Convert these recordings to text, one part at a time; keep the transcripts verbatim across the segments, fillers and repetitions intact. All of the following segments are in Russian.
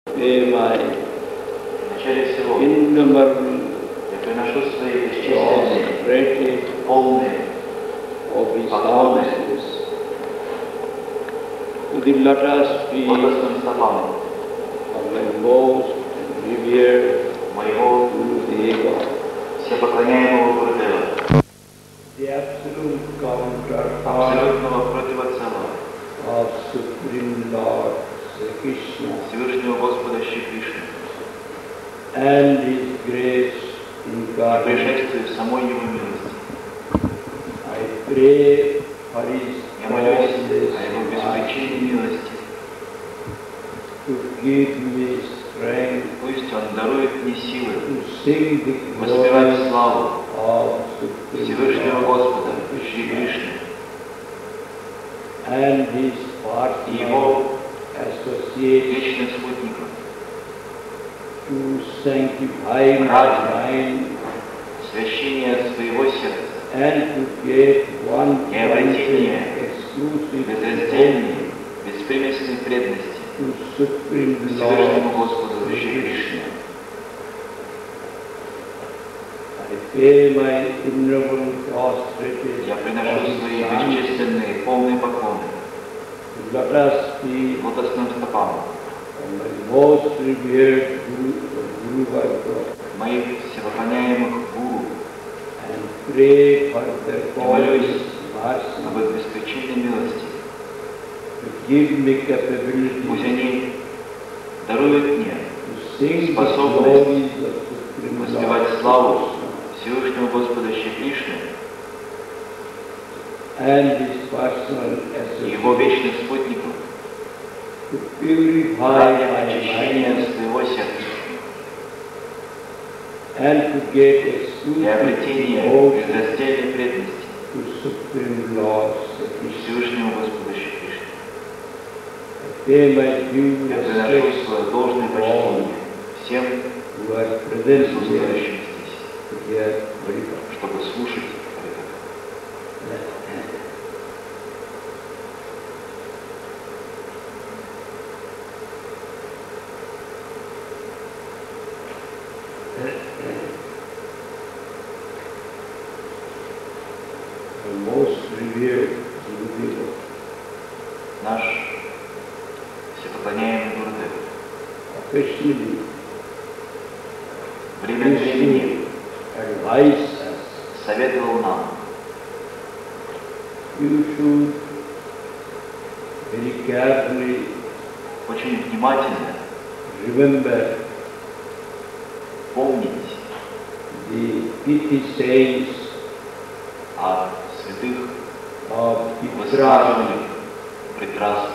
May my Вначале всего innumerable я приношу свои thoughts бесчисленные, greatly полные of His поклоны offices to the lotus feet лотосным стопам of my most revered моего Gurudeva, всепоклоняемого Гурудева, the absolute counterpart абсолютного противоцела of Supreme Lord Sri Krishna Всевышнего Господа Шри Кришны and His grace и incarnate. пришествию самой Его милости. I pray for His Я молюсь boundless о Его mercy беспричинной милости. to give me strength Пусть Он дарует мне силы to sing the воспевать glory славу of Supreme Всевышнего Lord Господа Шри Кришны and His и partner Его associates вечных спутников. to sanctify my mind Священие своего сердца and to get one и обретение exclusive безраздельной, беспримесной преданности to Supreme Всевышнему Lord Господу Шри Кришне. I pay my innumerable prostrated Я приношу свои бесчисленные полные поклоны lotus feet лотосным стопам of my most revered Guru, Guru Bhagavad, моих всепоклоняемых гуру and pray for their и молюсь boundless об mercy их беспричинной милости. to give me capability Пусть они даруют мне to sing the способность glories of Supreme воспевать Lord славу Всевышнего Господа Шри Кришны and His personal и Его associates вечных спутников to purify ради my очищения mind своего сердца and to get и exclusive обретения devotion безраздельной преданности to Supreme Lord Sri Krishna. Всевышнему Господу Шри Кришне. I pay my due Я приношу respect свое должное почтение всем who are present here присутствующим здесь, to hear Harikatha. чтобы слушать это. The most revered Gurudeva, Наш всепоклоняемый Гурудев occasionally время от времени advise us, советовал нам: you should very carefully очень внимательно remember помнить the Tithi saints о святых of Titrasana, высказываниях прекрасных,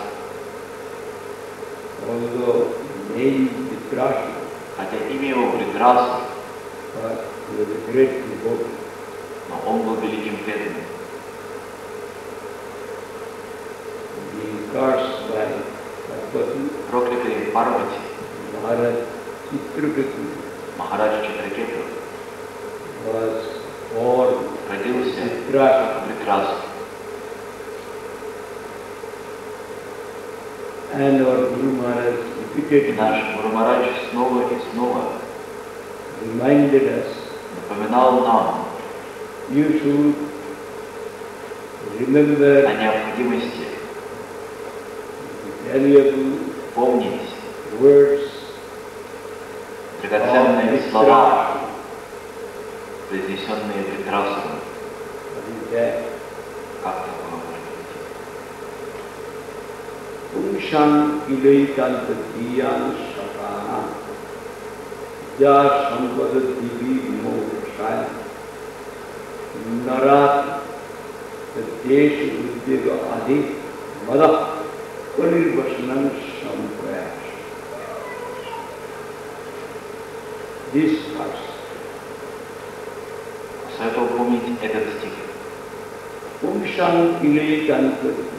although name Titrasana, хотя имя его прекрасно, but he was a great devotee. но он был великим преданным. Being cursed by Parvati, Проклятый Парвати, Maharaj Chitraketu Махарадж Читракету, was born родился Titrasana, прекрасным. and our Guru Maharaj И repeatedly наш Гуру Махарадж снова и снова reminded us, напоминал нам you should remember о необходимости valuable помнить words драгоценные of слова, произнесенные прекрасным. What is that? Как такое может быть? Punshan Kilaikanta Diyan Shakana Ja Sampada Divi Moksha Narat Desh Udyega Adi Mada Parirbhasanam Samprayas. This verse, Советовал помнить этот стих. Punshan Kilaikanta Diyan.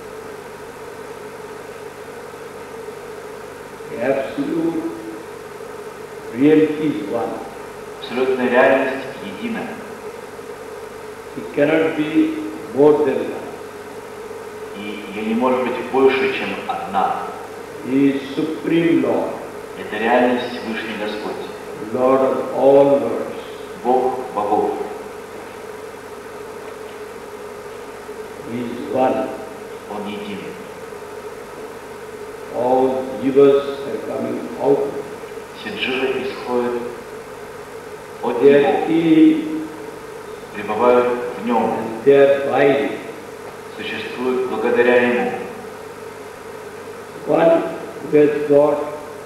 Absolute reality is one. Абсолютная реальность едина. It cannot be more than one. И ее не может быть больше, чем одна. He is Supreme Lord. Это реальность Всевышний Господь, Lord of all lords. Бог богов. He is one. Он един. All jivas are coming out. Все дживы исходят от They Него, are in пребывают в Нем, and they are by Him. существуют благодаря Ему. One who has got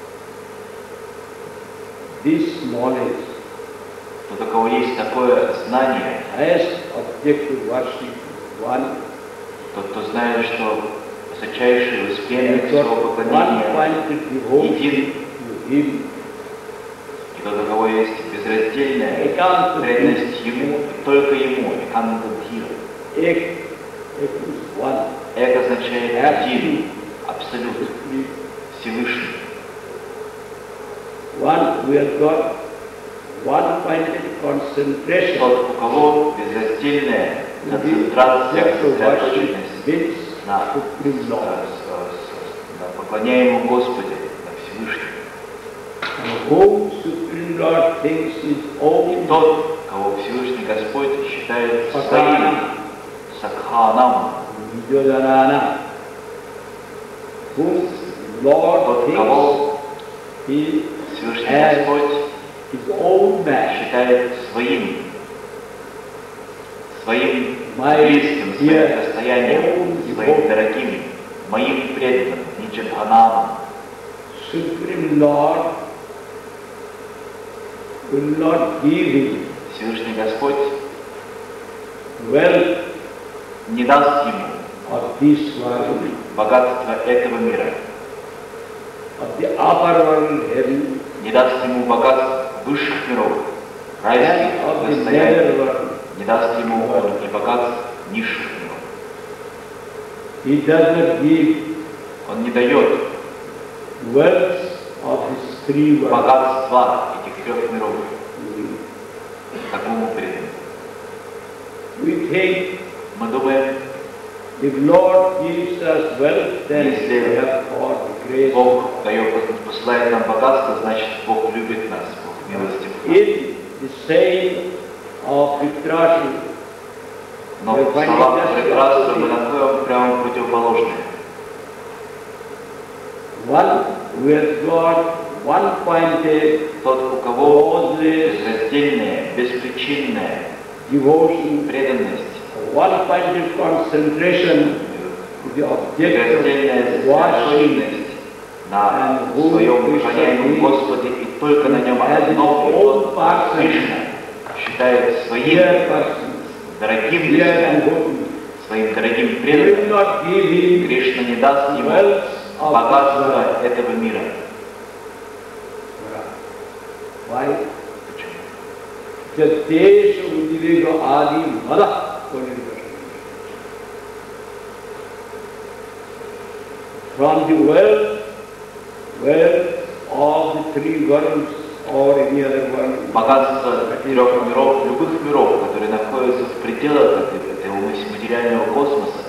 this knowledge, Тот, у кого есть такое знание, highest object to worship is one. тот, кто знает, что высочайший He успех has своего got поклонения one-pointed devotion един, to Him. и тот, у кого есть безраздельная Ekanta преданность Ему, и только Ему, Экантадхира. Ek, Ek is one. Эк означает один, абсолют, Всевышний. One who has got one-pointed concentration. Тот, у кого безраздельная концентрация, Just to worship сосредоточенность this на, Supreme Lord. на поклоняемом Господе, на Всевышнем. And whom Supreme Lord thinks his И own тот, кого Всевышний Господь считает своим, Сакханам, Vijayarana, whom Lord тот, thinks кого he Всевышний has Господь his own man. считает своим, своим My близким, своим dear достоянием, own своим devoted. дорогим, моим преданным, Ниджабханамом. Supreme Lord will not give him Всевышний Господь wealth не даст ему of this world, богатство этого мира, of the upper world heaven, не даст ему богатство высших миров, and райских of the достояний, nether world. не даст ему он и богатств низших миров. He does not give Он не дает wealth of his three worlds. богатства этих трех миров такому преданному. We think Мы думаем, if Lord gives us wealth, then Если we have got grace. Бог дает, посылает нам богатство, значит Бог любит нас, Бог милостив. In the saying of Vitrashi, Но в словах прекрасно мы находим прямо противоположное. one who has got one-pointed Тот, у кого causeless безраздельная, беспричинная devotion, преданность, one-pointed concentration to the object безраздельная of worship, сосредоточенность на своем поклоняемом Господе и только на нем одном, и он Кришна считает своим dear person, дорогим для dear себя, and holy. своим дорогим He преданным. will not give him Кришна не даст ему wealth of богатства этого мира. Why? Почему? Jadesha Udivega Adi Mada. From the wealth, wealth of the three worlds or any other world, Богатство трех миров, любых миров, которые находятся в пределах этого, этого материального космоса,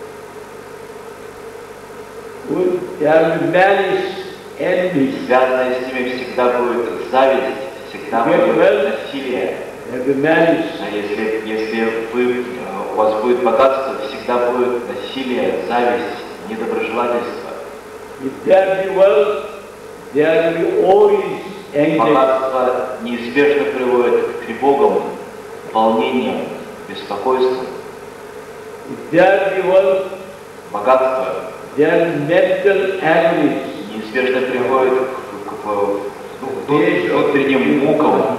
will there be malice, envy, связанное с ними всегда будет зависть, всегда Get будет well. насилие. there will be malice, А если, если вы, э, у вас будет богатство, всегда будет насилие, зависть, недоброжелательство. if there be wealth, there will be always anxiety. Богатство неизбежно приводит к тревогам, волнениям, беспокойству. If there be wealth, Богатство there will be mental agonies. неизбежно приводит к, к- к- ну, внутренним мукам.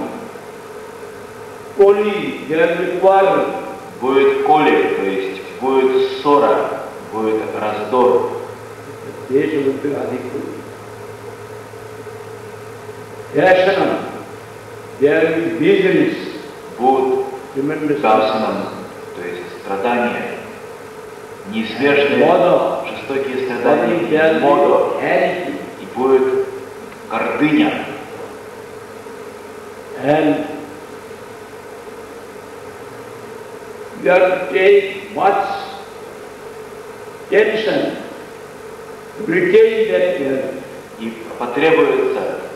Only there will be quarrel. Будет колик, то есть будет ссора, будет раздор. Desha will be unequal. Darshanam, there will be miseries, Будут tremendous дарсанам, то есть страдания, неизбежные Мода. жестокие Only страдания, there мода, will be vanity. и будет гордыня. And you have to take much tension to retain that wealth. И потребуется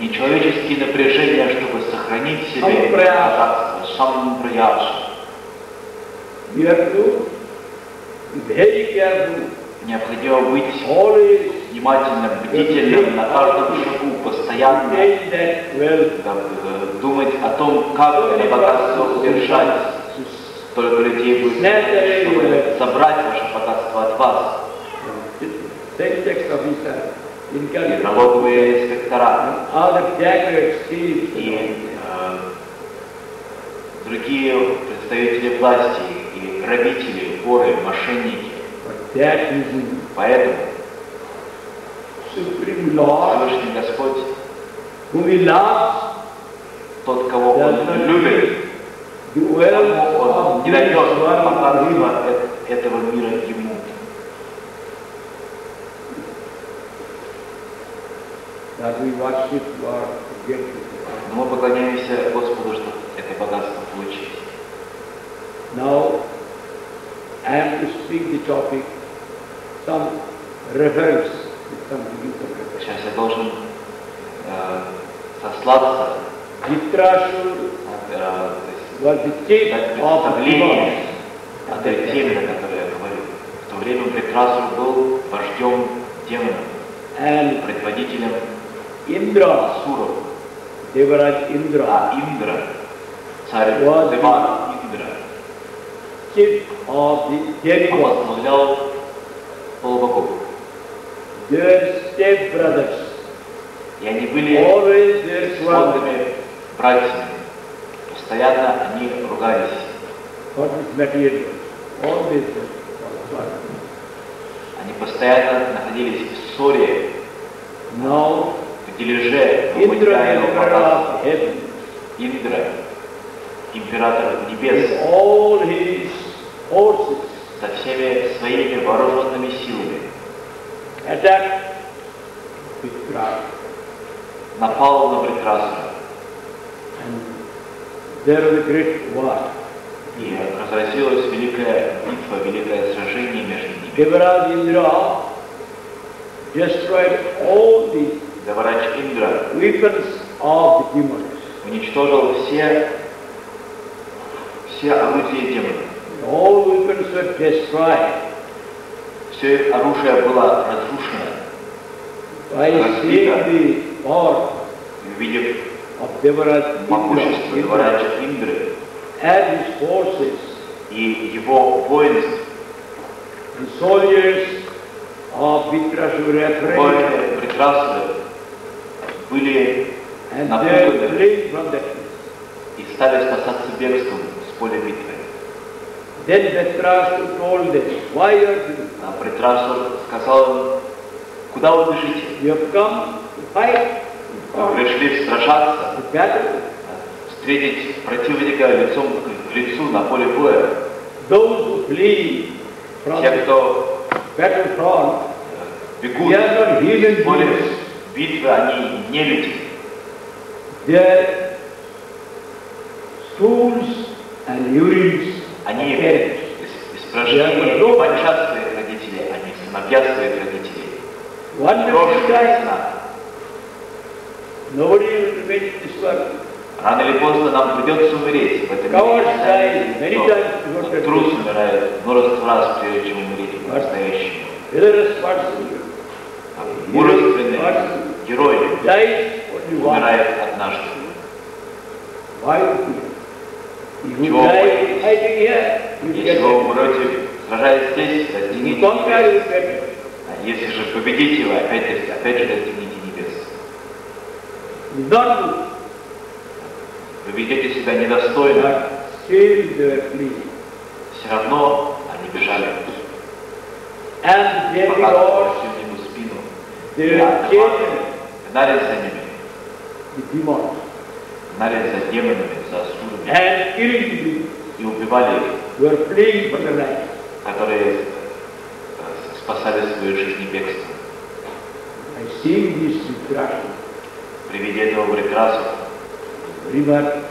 нечеловеческие напряжения, чтобы сохранить себе богатство, сампраяса. We have to be very careful. Необходимо быть Always внимательным, бдительным на каждом шагу, постоянно maintain that wealth. э, думать о том, как это богатство удержать. Только людей будет, чтобы забрать ваше богатство от вас. Same text of Israel. In Calcutta. Налоговые инспектора Other jackets, thieves. и э, другие представители власти, и грабители, воры, мошенники. But that is Поэтому Supreme Lord, Всевышний Господь, whom He loves, тот, кого Он любит, the wealth тому Он of не this дает world богатства э- этого мира Ему. that we worship God to get it. Но мы поклоняемся Господу, чтобы это богатство получить. Now, I am to speak the topic, some reference, some use of reference. Сейчас я должен э, сослаться, Dhritarashtra э, то есть was the chief дать of представление demons. о той теме, о которой я говорю. В то время Вритрасур был вождем демонов, And предводителем Indra, асуров. Devaraj Indra, А Индра, царь Вот. Деван Индра, chief of the demigods, возглавлял полубогов. their step-brothers, И они были always their sword, сводными братьями. Постоянно они ругались. for this material, always their sword. Они постоянно находились в ссоре, Now, в дележе, Indra, выполняя the emperor богатство. of heaven, Индра, император небес, with all his forces, со всеми своими вооруженными силами attacked Dhritarashtra. напал на Вритрасура. And there was a great war. И разразилась великая битва, великое сражение между ними. Devaraj Indra destroyed all the Деварадж Индра weapons of the demons. уничтожил все, все орудия демонов. All weapons were destroyed. Все оружие было разрушено. By seeing the power Увидев of Devaraj могущество Indra Девараджа Индры and his forces, и его воинств, the soldiers of Dhritarashtra were afraid, воины Вритрасуры были and they напуганы were fleeing from that place. и стали спасаться бегством с поля битвы. Then Dhritarashtra told them, why you are doing? А Вритрасур сказал им: куда вы бежите? You have come to fight, Вы пришли сражаться, to battle. встретить противника лицом к лицу на поле боя. Those who flee from Те, the кто battlefront, бегут they are not human с поля beings. битвы, они не люди. Their stools and urines Они of parents. испражнения и мочат своих родителей, они сыновья своих родителей. One day Кровь will die. сына. Nobody will remain in this world. Рано или поздно нам придется умереть в этом Cowards мире. die many times before Но death. трус умирает множество раз, прежде чем умереть по-настоящему. Irresponsible А мужественный герой dies only once. умирает однажды. Why would you? If you Чего die fighting here, you Если get вы it. умрете, сражаясь здесь, You достигнете conquer, небес. you get it. А если же победите, вы опять, опять же достигнете небес. You not do, Вы ведете себя недостойно, but still they were fleeing. все равно они бежали. And the Показывали demigods, ему спину. they И were атаковали, chasing гнались за ними, the demons гнались за демонами, за асурами and killing the demons и убивали их, who were fleeing from the light. которые э, спасали свои жизни бегством. By seeing this destruction, При виде этого Вритрасура river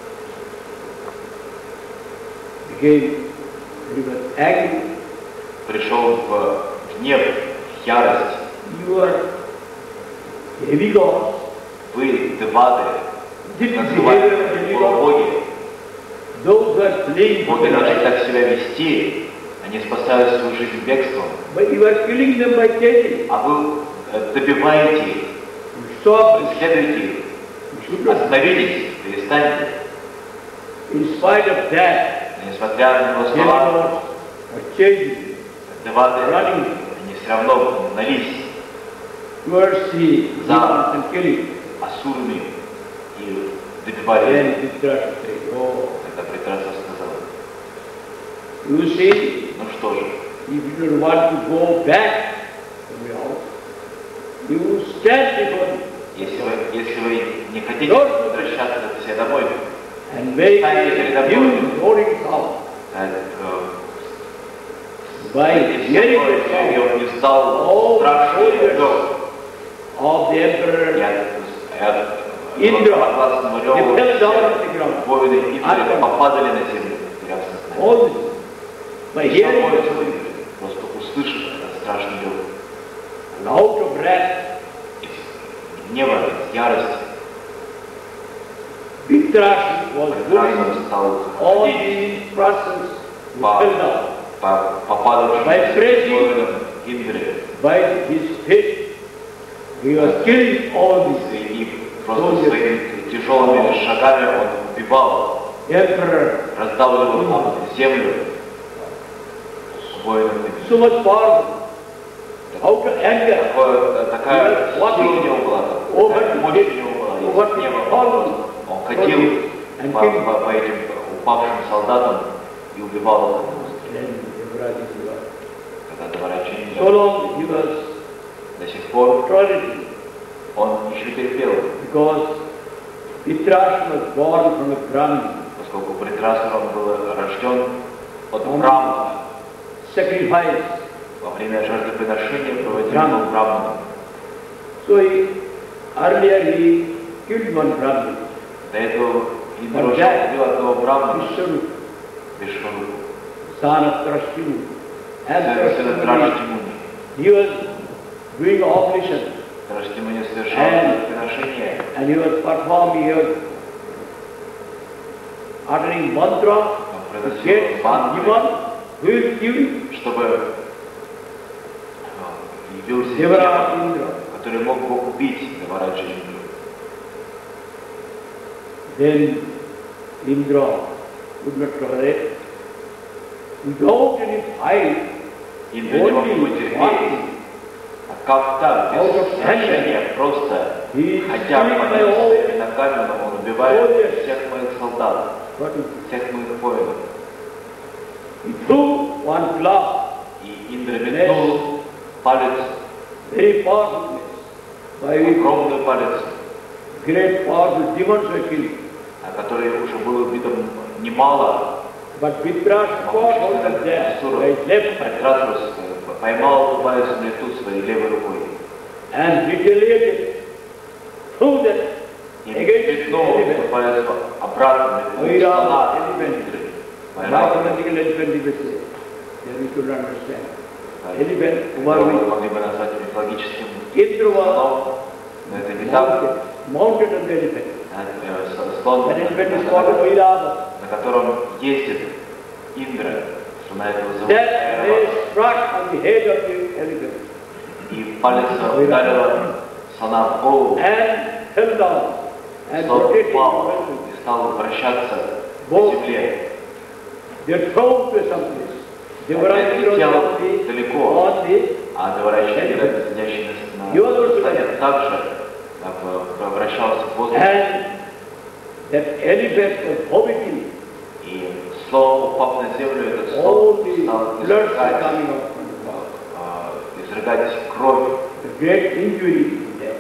became river angry. пришел в гнев, в ярость. You are demigods. вы, девады, This behavior of называемые the полубоги, those who are fleeing боги from the должны light, так себя вести, они спасают свою жизнь бегством, but you are killing them by chasing. а вы э, добиваете их, Stop. преследуете их, You should not. остановитесь, перестаньте. In spite of that, Несмотря на его they слова, are chasing девады, Running. они все равно гнались towards the За. demons and killing. асурами и добивали их. Then Dhritarashtra said, oh, Тогда Притраста сказал, you see, ну что же, if you don't want to go back from your house, you stand before me если вы, если вы не хотите возвращаться к себе домой, and make Станьте передо мной. you roaring sound. э, By э, hearing я the sound ее не стал Oh, страшный soldiers. рев. of the emperor, Я, я Индра. громогласному they реву fell down все on the ground. воины Индры Ангел. попадали на землю, теряв сознание. All this, by hearing the Свободен, sound, просто услышав этот страшный рев. and out of wrath, Из гнева, из ярости, Dhritarashtra was going Притраста стал all ходить these persons who по, fell down по попадавшим By praising. воинам Индры. by his fist. He was killing all these И просто своими тяжелыми шагами он убивал, emperor. раздавливал землю воинам. So much powerful. Out of anger, Такое, такая сила у него была, такая мощь у него была, из гнева. Он ходил по, по, по этим упавшим солдатам и убивал их. then Yuvraj is yours. Когда Деварачи So long he was до сих пор tolerating он еще терпел, because Dhritarashtra was born from a Brahmin, поскольку Притраста он был рожден от Брахмана. sacrifice. Во время жертвоприношения проводимого Брахманом. So he, earlier he killed one Brahmin, До этого Индра уже убил одного Брахмана, Vishnu, Вишварупу, son of Trashtimu. And сына Trashtimu, Драштимуни. he was doing oblation Драштимуни совершал And- жертвоприношение, and he was performing, he was uttering mantra он to приносил get some мантры, demon who will kill him. чтобы э, явился Devara демон, Indra. который мог бы убить Девараджа Индру. Then Indra could not tolerate. Without any fight, Индра не мог бы only терпеть, walking, а как так, Out без of сражения, просто he is хотя бы killing по my ним whole своими ногами, но он убивает soldiers. всех моих солдат, body. всех моих воинов. He threw one glove, И Индра метнул палец, very powerful, by which огромный палец, great powerful demons were killed. а который уже был убито немало, But Dhritarashtra fought out of that by his left hand Притратрус поймал эту палец в лету своей левой рукой and retaliated through that и against метнул эту elephant. палец обратно, метнул Vairava слона elephant. Индры. Вайрава, Mathematical elephant he was saying. Then we could understand. Elephant, которого мы Umarvi, могли бы назвать мифологическим Indra was слоном, но это не так. mounted, mounted on the elephant. Э, Слон, That elephant is на called котором- Vairava. на котором ездит Индра, слона этого зовут That Айрава. they struck on the head of the elephant И палец ударила слона в голову, and fell down and слон rotated упал around. и стал вращаться по Both. земле. They thrown to someplace. They were Опять on the летел on the далеко, on the а Деварачи, сидящий на Его тоже слоне, так. также э, вращался в воздухе. and that elephant was vomiting. И слон, упав на землю, этот All слон the стал blood was изрыгать, coming out from the mouth. э, изрыгать кровь. The great injury in that.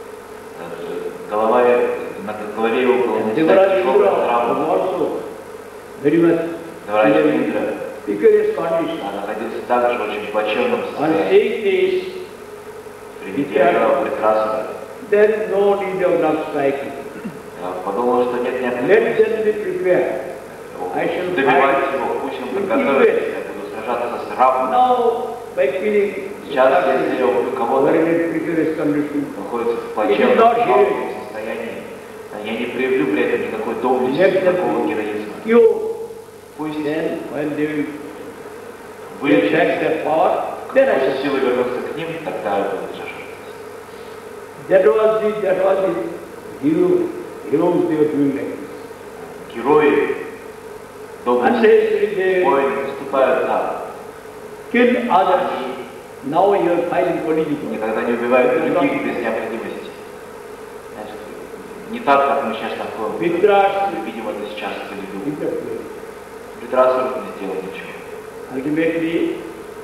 Э, Голова, на голове его было And нанесена Devaraja тяжелая Indra was травма. also very much Девараджа in Индра a precarious condition. а находился также в очень плачевном On состоянии. seeing this, При виде этого прекрасного, there is no need of not striking. я подумал, что нет Let необходимости them be prepared. I shall добивать fight его, пусть он with приготовится, я буду сражаться с равным. Now, by killing Сейчас, если я убью who кого-то, are in a precarious condition, находится в It is плачевном not жалком here. состоянии, я не проявлю при этом никакой доблести, никакого героизма. Пусть then when they will вылечат, check their power, then I после силы вернуться к ним, тогда я буду жертвовать. That was the, that was the hero, heroes they were doing like this. Герои, доблести, Unnecessarily they воины поступают так. kill others. Now you are fighting politically. Никогда не убивают других без необходимости. Значит, не так, как мы сейчас такое видим это сейчас в телевизоре. Притрасов не сделал ничего. Ultimately,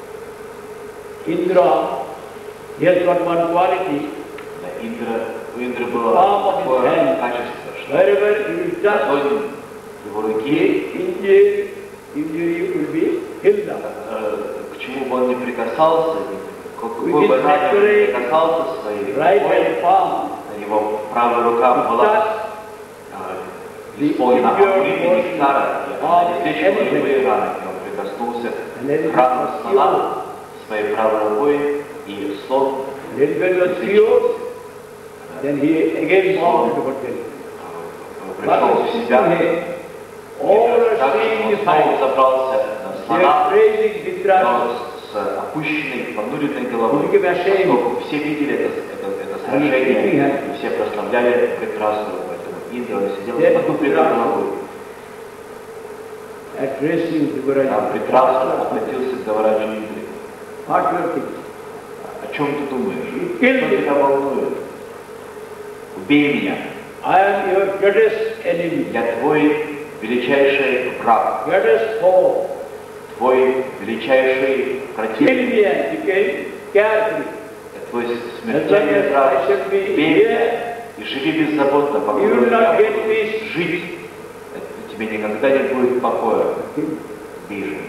Indra, he has got one quality. Индра, у Индры было такое качество, что ладонь его руки, injury will be healed up. К чему бы он ни прикасался, какой бы ране он ни прикасался своей рукой, его правая рука была исполнена огнем нектара, и она излечила любые раны, и он прикоснулся к ранам слона своей правой рукой, и слон излечился. Then he again moved to hotel. Пришел в себя, all и are так seeing он the снова fight. забрался на They слона, are praising Vitrash. но с опущенной, понуренной головой, Give a shame. поскольку все видели это, это, это сражение, и все прославляли прекрасную, поэтому Индра сидела с потупленной головой. Addressing Devaraja. А прекрасно обратился к Девараджу Индре. What you are thinking? О чем ты думаешь? Что тебя волнует? Убей меня. I am your greatest enemy. Я твой величайший враг. Greatest foe. Твой величайший Kill противник. me and became carefree. Я твой As long смертельный as враг. I shall be Убей меня here, и живи беззаботно, you покуда will у not тебя get будет peace. жить. Это тебе никогда не будет покоя. Убей же.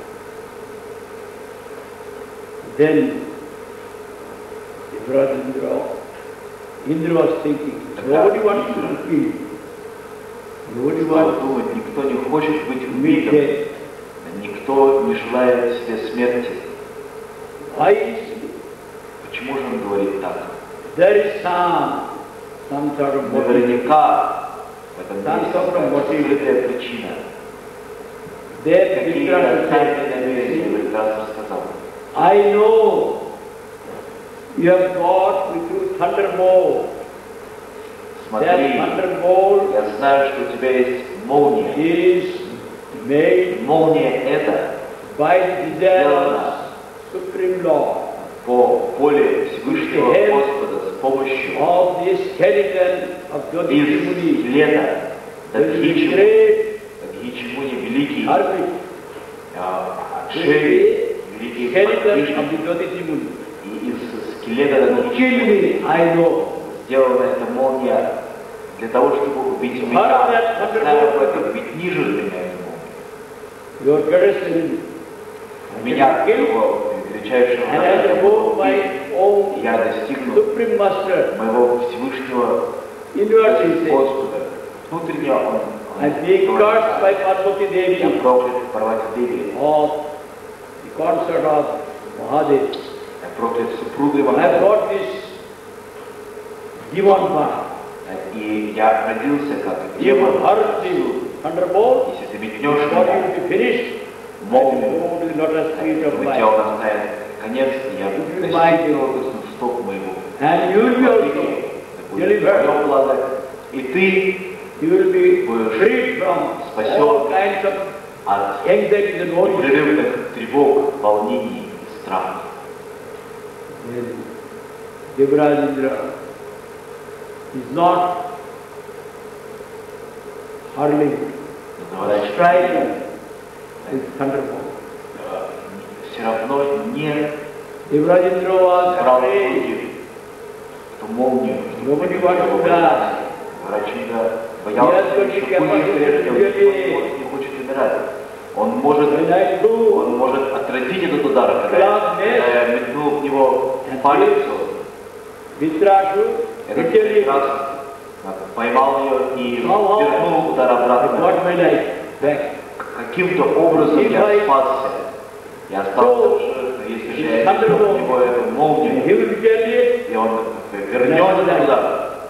Then Devaraja Indra, Indra was thinking, nobody wants to be killed. Nobody Стал wants думать, никто не хочет быть to meet убитым. death. Никто не желает себе смерти. Why is it? Почему же он говорит так? There is some, some sort of motive. Наверняка в этом Some есть sort of какая-то motive. скрытая причина. Then Какие-то Vitrash тайные said, намерения прекрасно сказал. I know you have got with you thunderbolt. That Смотри, thunderbolt я знаю, что у тебя есть молния. is made Молния эта by the desire of Supreme Lord по воле Всевышнего With the help Господа с помощью of the skeleton of из Jyoti Muni. скелета There is a Дадхичи great Муни, великий army. а, There is Акшей, a великий skeleton of подвижник, the Jyoti Muni. и из скелета To Дадхичи kill me, I know. сделана эта молния для того, чтобы убить меня. Я знаю об этом, ведь ниже меня эта молния. Your greatest enemy. У меня его величайшего And I врага, devote my own я достигну Supreme Master, моего Всевышнего inwardly say, Господа. Внутренне он, он and being говорит cursed так. by Parvati Я Devi проклят Парвати Деви, of the consort of Mahadev. я проклят супругой I have Махадева. got this demon born. И я родился как Demon демон. hurts you, thunderbolt, Если ты метнешь before меня, you will be finished, молнию, go to the lotus feet of у life. тебя настанет конец, и я достиг его, коснув стоп моего. And you will be also Будет delivered. твое благо, и ты You will be будешь freed from спасен all kinds of от anxiety and worries. непрерывных тревог, волнений и страхов. Then Devaraja Indra is not hurling, striking his thunderbolt. Все равно не Devaraja Indra was брал в afraid. руки эту молнию. Nobody wanted to die. Врачинга боялся Yes, but еще he can хуже прежде, он really- не хочет умирать. Он может, When I do, он может отразить этот удар, когда я, Clap, yes. когда я метнул в него палец. Vitrashu, Этот literally, прекрасно поймал ее и How, how? вернул удар I обратно. got my life back. Каким-то образом If я I- спасся. Я остался в живых, но если же я метнул в него эту And молнию, he will retaliate, и он вернет этот удар,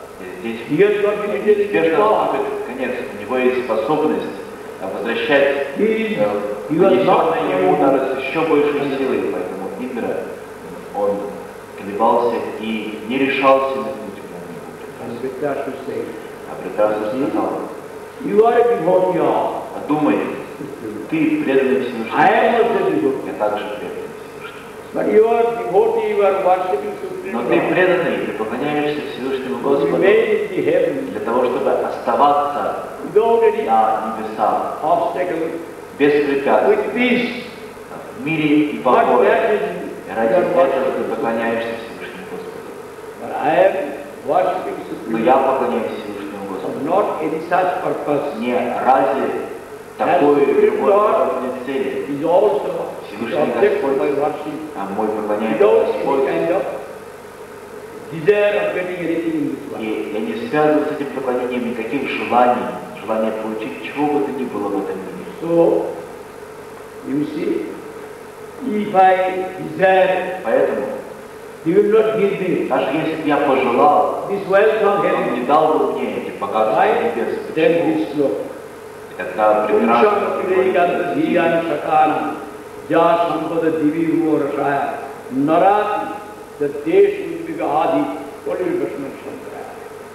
здесь He has got the intelligence неизбежно power. наступит конец. У него есть способность э, возвращать He is, э, he was нанесенные not ему удары с еще большей силой. Поэтому Индра, он колебался и не решался метнуть And молнию. Dhritarashtra said, А Dhritarashtra сказал: you are a devotee of. подумай, ты преданный Всевышнему. I am also a devotee. Я также преданный Всевышнему. But you are devotee, you are worshipping Supreme Но ты Lord. преданный, ты поклоняешься Всевышнему To Господу remain in the heaven для того, чтобы оставаться without any на небесах, obstacle, без препятствий, with peace. в мире и But покое. that is И ради your этого worship. ты поклоняешься Всевышнему Господу. But I am worshipping Но Supreme я Lord поклоняюсь Всевышнему for Господу not any such purpose. не ради такой любой подобной цели. Is also the Всевышний object of Господь, my worship. а мой поклоняемый Without any Господь. kind of desire of getting anything in this world. И я не связываю с этим поклонением никаких желаний, желания получить чего бы то ни было в этом мире. So, you see, if I desire, Поэтому, He will not give me даже если бы я пожелал, this wealth of Он heaven. не дал бы мне эти богатства Why? небес. Then Почему? this sloka. И тогда Purusham прекрасно Vivekananda Dhiyan Shakanam Ja Sampada Divi Ruo Rasaya Narati the Desh Udvika Adi Kolil Vishnu Shankaraya.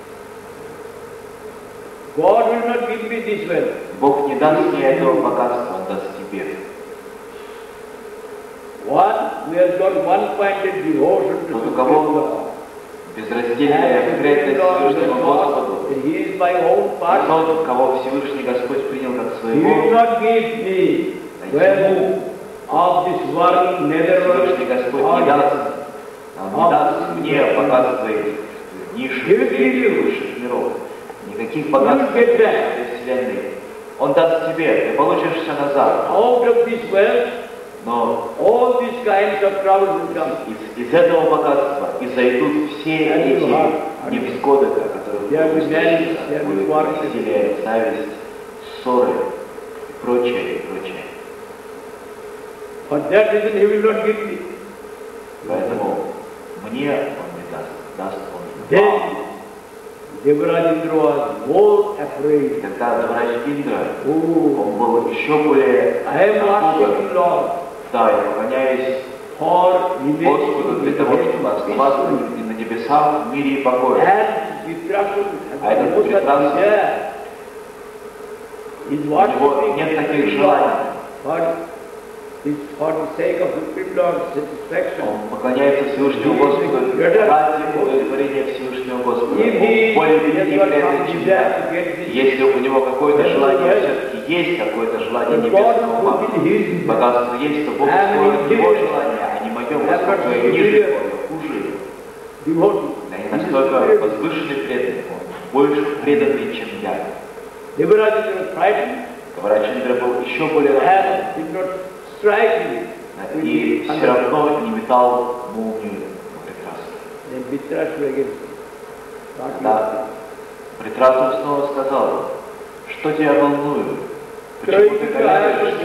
God will not give me this wealth. Бог не даст мне этого богатства, Он даст тебе. One who has got one-pointed devotion to Вот у Supreme кого Lord. безраздельная And преданность Lord has Всевышнему thought Господу, that He is my own и part. тот, кого Всевышний Господь принял как He will своего, not give me wealth of this world, neither Всевышний Господь не даст, Он не даст мне богатства этих низших и высших миров, никаких богатств этой вселенной. Он даст тебе, ты получишь все назад. Out of this wealth, Но all these kinds of troubles will come. из, из этого богатства и зайдут все эти невзгоды, о которых There will мы be malice, there will be будет war. насилие, зависть, ссоры и прочее, и прочее. For that reason He will not give me. Поэтому мне Он не даст, даст Он Then вам. Devarajendra was more afraid. Когда Двораж Индра, Oh, он был еще более I am напуган. worshiping Lord Да, я поклоняюсь for Господу для того, чтобы оставаться remaining и на небесах в мире и покое. and Vitrashur А этот has прекрасный, yeah, is у него worshipping нет таких Supreme желаний. Lord for, is for the sake of Supreme Lord's satisfaction. Он поклоняется Всевышнему Господу ради удовлетворения Всевышнего Господа. If Он he более has великий got преданный, some чем desire я. to get this, Если у него какое-то желание, все-таки есть какое-то желание but God небесного will Бога, fulfill His desire. богатство есть, то Бог I am исполнит его inferior. желание, а не мое, I am поскольку not я ниже superior. его, я хуже его. Devotee. Я не настолько возвышенный преданный, он больше преданный, чем я. Devarajendra was frightened Гаварачендра был еще более напуган, and did not strike him. и все равно не метал молнию прекрасно. Then Vitrashur again started. Да. Прекрасно снова сказал, что тебя волнует? Почему ты колеблешься?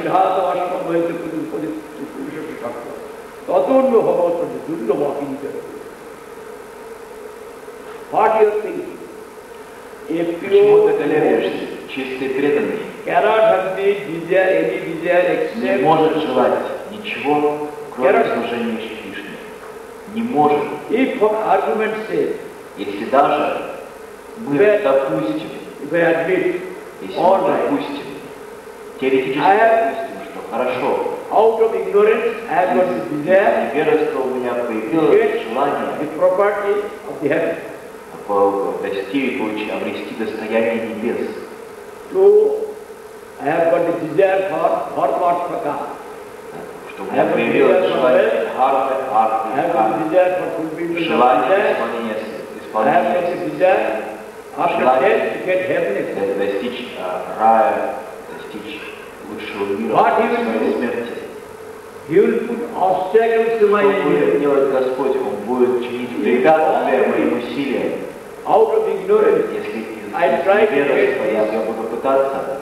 What you think? If Почему ты you колеблешься? Чистый преданный cannot have the desire, any desire не except может желать ничего, кроме Correct. служения Всевышнему. Не может. if for argument's sake, Если даже мы Where- допустим, if I admit, если all мы right, допустим, теоретически I have- допустим, что хорошо, out of ignorance I have got the desire, невежество у меня появилось Get- желание the property of the heaven. по- достичь, получить, обрести достояние небес. So I have got the desire for Dharmarthaka. Что у меня появилось желание арты, I have got арты, the desire for fulfillment of желание desire. исполнения, I have got исполнения the desire after Желание. death to get heaven itself. до- достичь а, рая, достичь лучшего мира What he в will своей do? смерти. He will put obstacles to my Что будет endeavor. делать Господь? Он будет чинить препятствия моим усилиям. Out of ignorance, Если из I try to невежества get я, я буду пытаться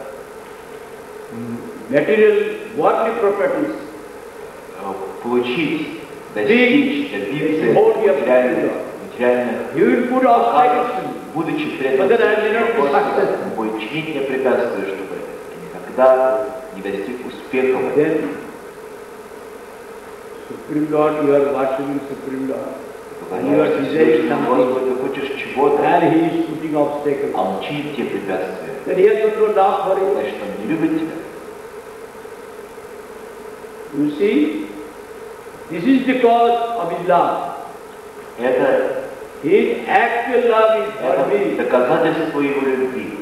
material, worldly properties. э, получить, достичь, добиться Hold your материальных, материальных He will put obstacles to me. будучи преданным, он будет чинить мне препятствия, чтобы никогда не достиг успеха. Then, Supreme Lord, you are worshiping Supreme Lord. And you are desiring something. Ты хочешь чего-то, And he is putting obstacles. а он чинит тебе препятствия. Then he has got no love for you. Значит, он не любит тебя. You see, this is the cause of his love. Это, His actual love is for это me. доказательство его любви.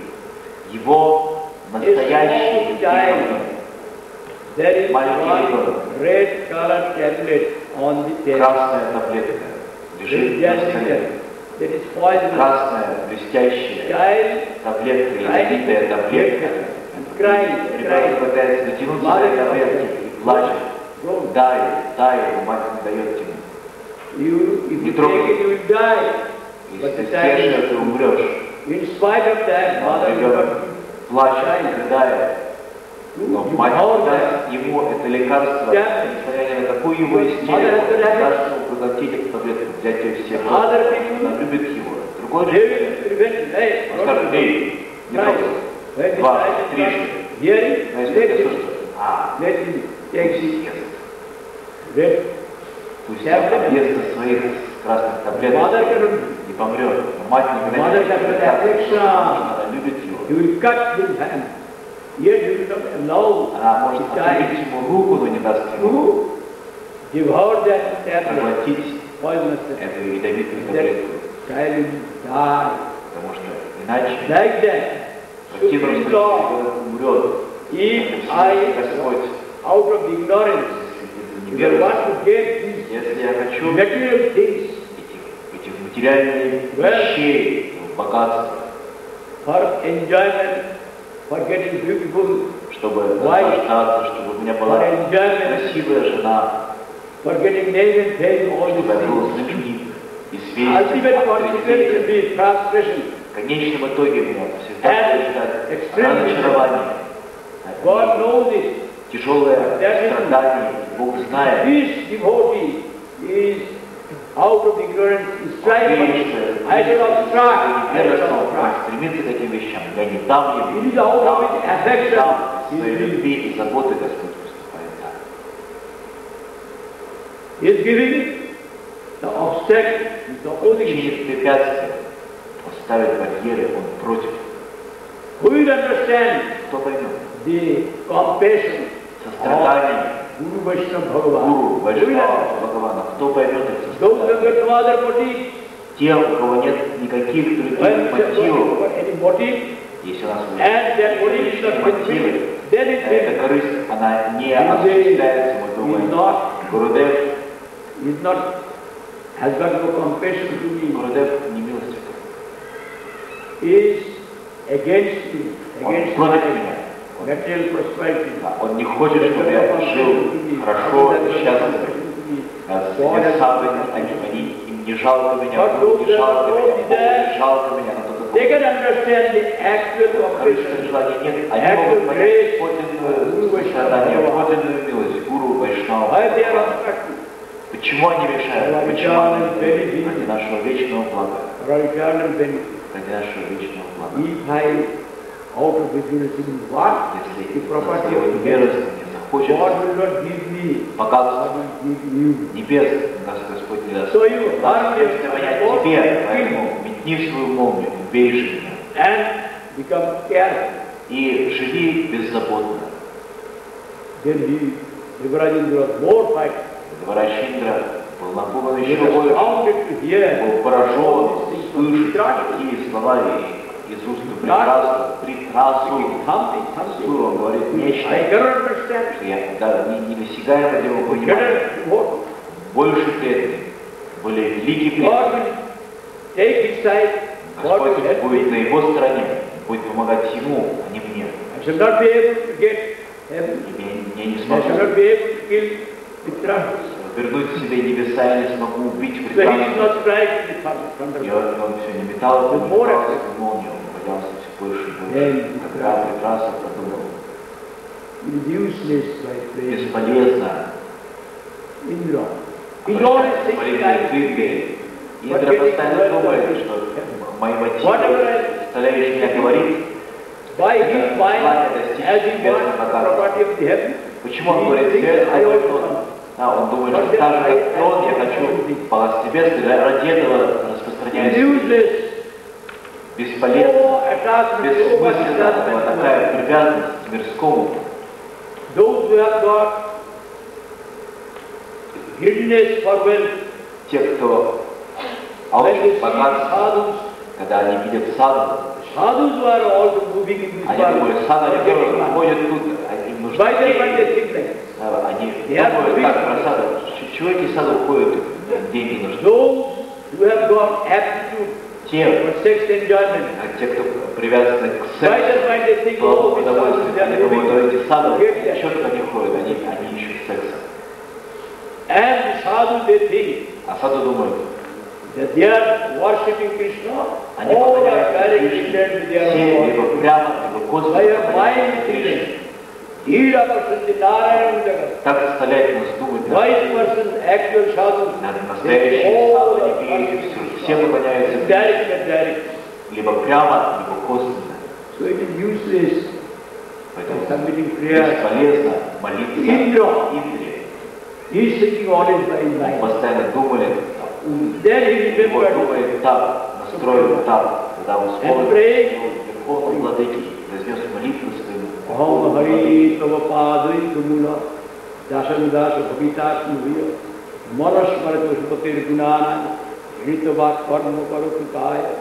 Его настоящее любви. There is Маленький one ребенок. red colored tablet on the table. Красная таблетка лежит на столе. That is poison. Красная, блестящая Child таблетка, ядовитая таблетка. crying, Ребенок crying. пытается дотянуться до таблетки и плачет. Дай, дай, его мать не дает ему. You, if Не you трогай. take it, you will die. But Если the ты съешь, child, ты умрешь. in spite of that, mother will Ребенок not плачет, рыдает. Но you мать devour даст that. ему это лекарство, несмотря на какую его истерику, даст ему проглотить эту таблетку, взять ее в себя. Other people, Она любит его. Другой they же will prevent, hey, он скажет, эй, не трогай. When the Два, child три, is hearing, но если let ты him, слышишь, а, let him take his съест. red Пусть он объестся своих красных таблеток mother cannot, и помрет. Но мать никогда Mother не cannot будет affection. она любит его. he will cut his hand. Yet you will not allow Она может the child отрубить ему руку, но не даст ему to devour that tablet, проглотить poisonous эту ядовитую that таблетку. child will die. Потому что иначе Like that, в противном Supreme случае Lord, ребенок умрет. if I, Господь, out of ignorance, если if I неверность, want to get these если я хочу material things этих, этих материальных вещей, богатства, for enjoyment, for getting beautiful, чтобы Why? наслаждаться, чтобы у меня была for enjoyment, красивая жена, for getting name and fame, all чтобы я these был things. знаменит, Ultimate известен, consequence will авторитетен. be frustration. В конечном итоге меня всегда And будет ждать extreme разочарование, God knows it. тяжелое That is- страдание. Бог знает, This devotee is out of ignorance, is trying for it. I shall obstruct, I shall он obstruct. стремится к этим вещам. Я не дам It ему, is out of his дам affection. своей любви и заботы Господь поступает так. He is giving the obstacle, the opposition. Чинит препятствия, он ставит барьеры, он против. Who will understand Кто поймет? the compassion Сострадание of Guru Vaishnava Bhagavan? Гуру, Who will Вайшнава, understand? Бхагавана. Кто поймет их Those who have сострадание? got no other motive, Те, у кого нет никаких других when we have мотивов, got any motive, если у нас and that motive is not fulfilled, мотивы, then it эта will корысть, она не He осуществляется, мы is думаем. not, Гурудев, is not, has got no compassion to me, Гурудев не милостив. is against me, Он against против my меня. material prosperity. Он не хочет, чтобы я жил хорошо и счастливо. Эти самые, они, они им не жалко меня, Богу не жалко меня, Богу не жалко меня, но кто-то They can understand the actual корыстных compassion, желаний нет. Они могут понять подлинную страдание, подлинную милость, гуру, вайшнава. why they are obstructing, Почему они мешают? Почему они ради нашего вечного блага? for our eternal benefit. Ради нашего вечного блага. If I, out of ignorance, even want Если the property его of неверность God, не захочет God will not give me, богатство God will give you. небес, Господь не даст. So you harm Если меня yourself тебе, поэтому метни свою молнию, убей же меня. and become careful. И живи беззаботно. Then he, Vivrajendra was more frightened. Варашиндра был напуган He еще was больше. astounded to hear Был поражен, слышать такие слова из уст прекрасного, прекрасу. something, something. Он говорит нечто, I cannot understand. что я да, не, не достигаемо для его понимания. Cannot what? Больше преданный, более великий преданный. God will take his side. God Господь will help будет на me. его стороне, будет помогать ему, а не мне. I shall not be able to get heaven. И я, я не I смогу shall not be able to kill Mitra. вернуть себе небеса, я не смогу убить So he did прекрасного. not strike the thunder. И он, и он все не метал, он не метался, в молнию, он боялся все больше и больше. Тогда прекрасно подумал, It is useless by praying. бесполезно. Indra. Indra is thinking Полезно like ты, Индра постоянно думает, что мои мотивы, Whatever I- заставляющие меня говорить, by his mind, as he wants the property of the heaven, почему он he говорит, thinks, «Свет, I я also хочу». want. Да, он думает, что так же, как он, я хочу благостебесный, да, ради этого распространяется Useless, бесполезно, no attachment, no бессмысленно, вот такая attachment. привязанность к мирскому. Those who have got greediness for wealth, Те, кто when they алчит see богатство, sadhus, когда они видят саду, sadhus who are also moving in this они world, думают, сада, are которые getting money. ходят тут, они им нужны By their mind деньги. they think like, Да, они Я думают говорю, так про саду. Ч- Человек из сада уходит, деньги нужны. those who have got aptitude Те, for sex enjoyment, а те, кто привязаны к by сексу, their mind they think, то oh, this удовольствие, sadhus, they они are думают, moving. что эти сады, Forget that. четко не ходят, они, они ищут секса. And the sadhus they think А саду думают, that they are worshipping Krishna, они all are поклоняются directly Кришне, related to their все own либо worship. прямо, либо By косвенно your поклоняются mind Кришне. thinking, Hira Prashanti Narayan Jagat. Так заставляет нас думать, да, Wise persons, actual sadhus, над they настоящим all саду, are они видят все, все worshipping поклоняются Кришне. direct and direct. Либо прямо, либо косвенно. So it is useless Поэтому submitting prayers. бесполезно молиться Индра. Индре. He is thinking always by his Он mind. постоянно думает, Then he его remembered, думает так, настроен так, когда он вспомнил Верховного Владыки, вознес молитву своему. Om Hari Tava Padai Tumula Dasan Dasa Bhavita Smriya Manas Maratu Supatir Gunana Ritavat Karma Karukutaya.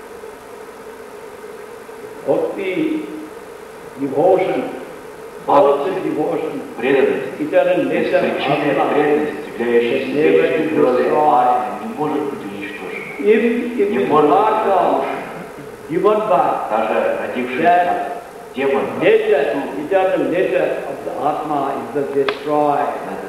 Bhakti, devotion, all this devotion, Преданность, eternal nature, беспричинная Atma, преданность, являющаяся вечной природой Атмы, не может быть уничтожена. if it Не is может быть part of разрушена. human birth, Даже родившийся демон, nature, eternal nature of the Atma is the destroy.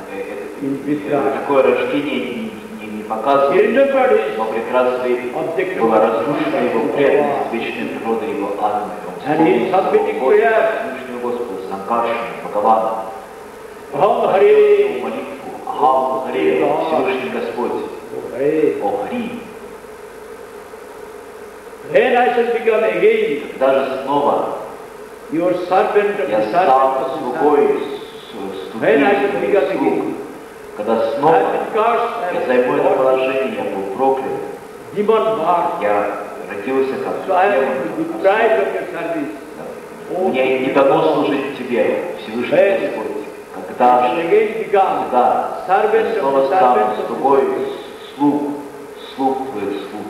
такое рождение не, не, не He показывает, remembered his но прекрасной objective была разрушена его преданность, вечной природы его Атмы. Он And he is submitting prayer. Всевышнего Господа, Санкаршина, Бхагавана, Om Hari, молитву, Ахам Харе, Всевышний Господь, Hare. О Хари. Then I shall become again Даже снова your servant of я the servant стал of the слугой servant. When I shall become слуг. again, Когда I снова have been cursed я and займу это born положение, я был проклят, demon birth. я родился как So I демон. am deprived of your service. Мне не дано служить тебе, Всевышний When Господь. I Когда shall же, again become когда servant я of снова the стану servant с of тобой, the слуг, слуг твоих слуг.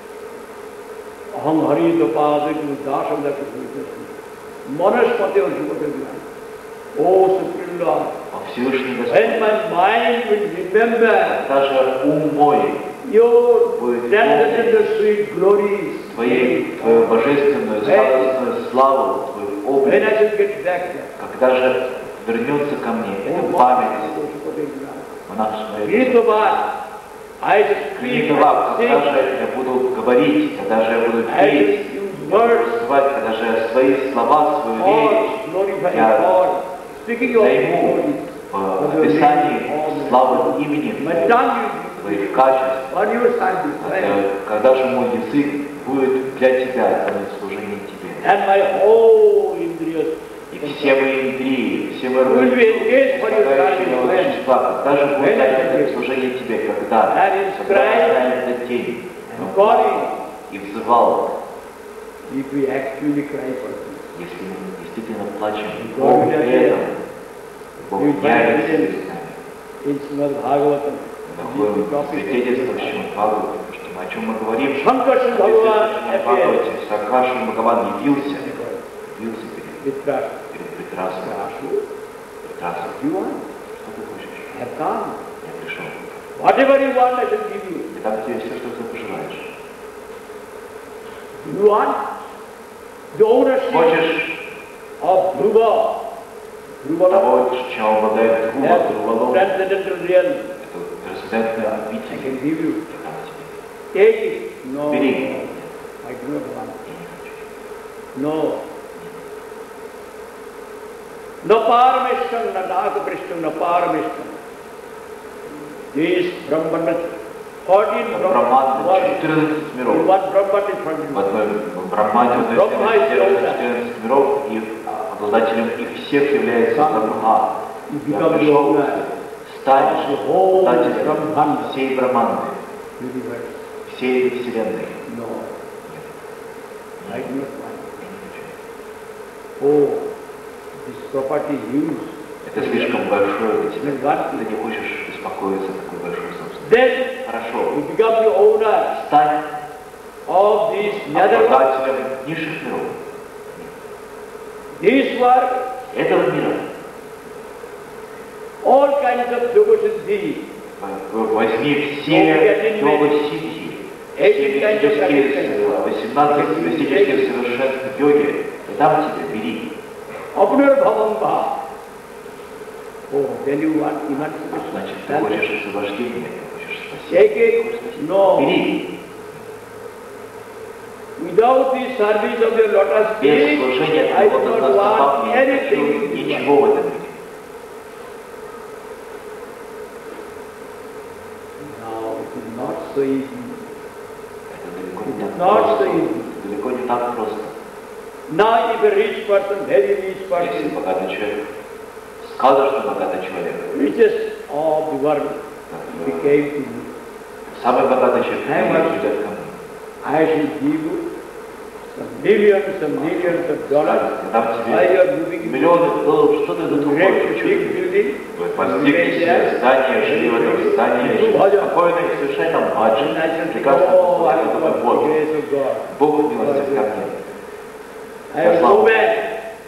Aham Hari Dopadu Dasam Dakshmi. Manaspati or Jupiter. Oh Supreme Lord, О Всевышний Господь. when my mind will remember Даже ум мой, your Будет transcendental sweet glories, твоей, твою божественную, сладостную славу, твою when I область, shall get back there. когда же вернется ко мне эта память о нашей Gitavad, I shall speak, Гнитова, sing, когда же я буду говорить, когда же я буду I петь, shall use words, называть, когда же я свои слова, свою речь all glorifying Я God, speaking your займу glories. в описании славы имени My tongue твоих качеств, for your service, э, когда же мой язык будет для тебя, для служения тебе. and my whole indriyas. И все мои интрии, все мои Will be engaged for your составляющие service, моего существа, когда же будет When I занято shall служение тебе, когда, And in когда Christ, настанет день, and calling, и взывал, if we actually cry for this. если мы действительно плачем, God Бог will при этом, hear. Бог We find явится evidence перед нами. in Srimad Bhagavatam. Находим свидетельство, что мы о чем мы говорим, Sankarshan Bhagavan appeared Сакашин Бхагаван явился, явился перед, with trust. перед прекрасным, прекрасным. You want? Что ты хочешь? I have come. Я пришел. Whatever you want, I shall give you. И дам тебе все, что ты пожелаешь. You want the ownership Хочешь of Dhruva, Dhruva, того, чем обладает Друва, that Друвалом, transcendental realm, это трансцендентный I обитель, can give you. я дам тебе. Take it. No, Бери. I do not want. Я не хочу. No. No parameshtam, no nagapristam, no parameshtam. This Brahmana fourteen Брахман, Brahmas. четырнадцать миров. In one Brahman is fourteen. В одной Брахмане Брахма is четырнадцать миров, и обладателем их всех является Брахма. You Я become the пришел owner стать of the whole обладателем Brahman всей Брахманы, universe. всей Вселенной. No. I do not want. Oh, this property is huge. Это слишком большое для тебя. Then what? Ты не хочешь беспокоиться о такой большой собственности. Then Хорошо. you become the owner Стань of this nether world. обладателем низших миров. This world, Этого мира. all kinds of yoga siddhi, Возьми все йога-сидхи, все мистические, восемнадцать мистических совершенств йоги, и дам тебе, бери. Apnar bhavamba. Oh, then you want emancipation. Значит, ты хочешь освобождения, ты хочешь Take спасения. it? No. Бери. Without the service of your lotus Без feet, служения I твоего do not стопам want не хочу anything. ничего в этом мире. Now it is not so easy. Это далеко не так Not so просто. easy. Далеко не так просто. Now if a rich person, very rich Если person, богатый человек, сказано, что богатый человек, richest of the world, he came to me. самый богатый человек, I который придет ко мне. I shall give you some millions, some millions of dollars. Я дам Why you тебе are moving миллионы долларов, что ты тут great хочешь? big building? Вы постигнете здание, жили в этом здании, спокойно и совершай там баджи, And I shall say, прекрасно oh, I посмотреть have этот got the вот. grace of God. Бог милостив ко мне. I am so bad.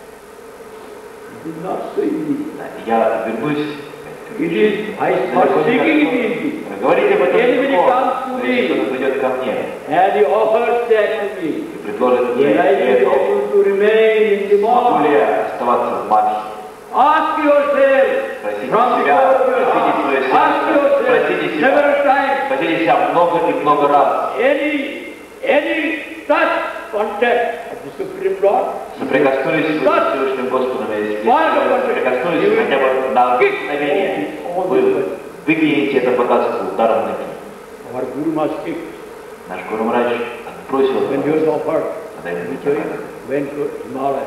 It is not so easy. Я вернусь. It is, I start seeking it easy. Говорите об этом Enemy легко, comes to но me. если кто-то придет ко мне And he offers that to me. и предложит мне Will I be это, able to remain in the могу mosque? ли я оставаться в Марсе? Ask yourself Спросите from the себя, core of your спросите heart. свое Ask сердце, спросите yourself себя, several times. спросите себя много и много раз. Any, any touch, contact of the Supreme Lord, Соприкоснулись вы с Всевышним Господом, если Wonderful. соприкоснулись хотя бы на мгновение, вы выкинете это богатство ударом ноги. our Guru must kick. Наш Гуру Махарадж отбросил When he это, was offered, когда ему he предлагали. went to Himalaya.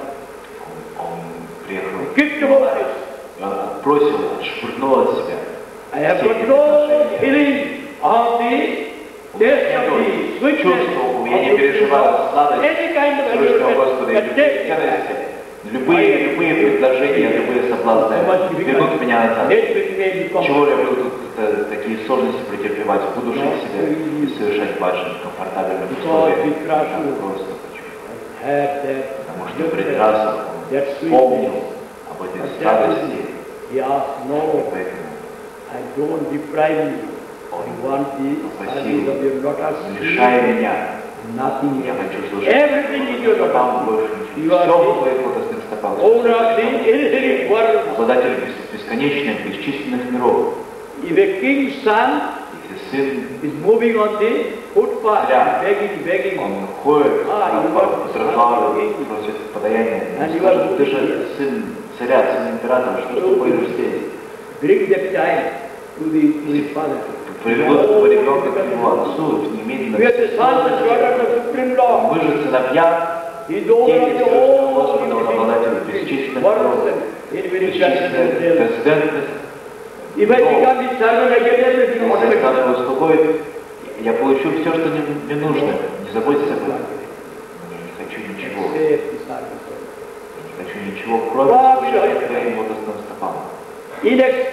Он приехал, He kicked about it. и он отбросил, отшвырнул от себя. I have got no feeling of the taste of the sweetness Чувство, of я не the переживаю сладость any kind of Всевышнего Господа и allurement, любви, but take ценности. Любые, любые предложения, любые соблазны вернут меня назад. let me remain Чего comfortable. я буду тут э, такие сложности претерпевать, буду жить себе и совершать ваши комфортабельные условия. Я просто хочу. Had that Потому что прекрасно that он помнил sweetness. об этой But старости, He asked, и no, поэтому I don't deprive you. I want the service of your lotus feet. лишая меня. Nothing Я else. хочу слушать Everything in your стопам lotus больше You ничего. are Все the в твоих лотосных стопах. owner of the infinite world. Обладатель бес- бесконечных, бесчисленных миров. If a king's son Если сын, is moving on the footpath, Yeah. begging, begging, он ходит А, по- you по are- тротуару, are- просит подаяния, And он you скажет, are- ты же сын царя, сын императора, что ты ходишь здесь? bring that child to the to his father. Приведут этого ребенка к его отцу, немедленно. We are the sons and daughters of Supreme Lord. Мы же сыновья, He is the owner of дети the Всевышнего whole Господа, он обладатель бесчисленных worlds миров, and infinite бесчисленных transcendental. трансцендентных. If I become his servant, I get everything Если я стану automatically. его слугой, я получу все, что мне, мне нужно. Не заботьтесь об этом. Я не хочу ничего. Save the service. Я не хочу ничего, кроме служения твоим лотосным стопам. In ex-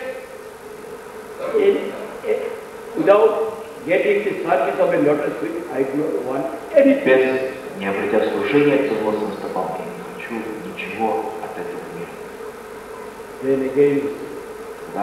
in, in, without getting the service of a lotus feet, I do not want anything. Без, не обретя служения твоим лотосным стопам, я не хочу ничего от этого мира. Then again, Да?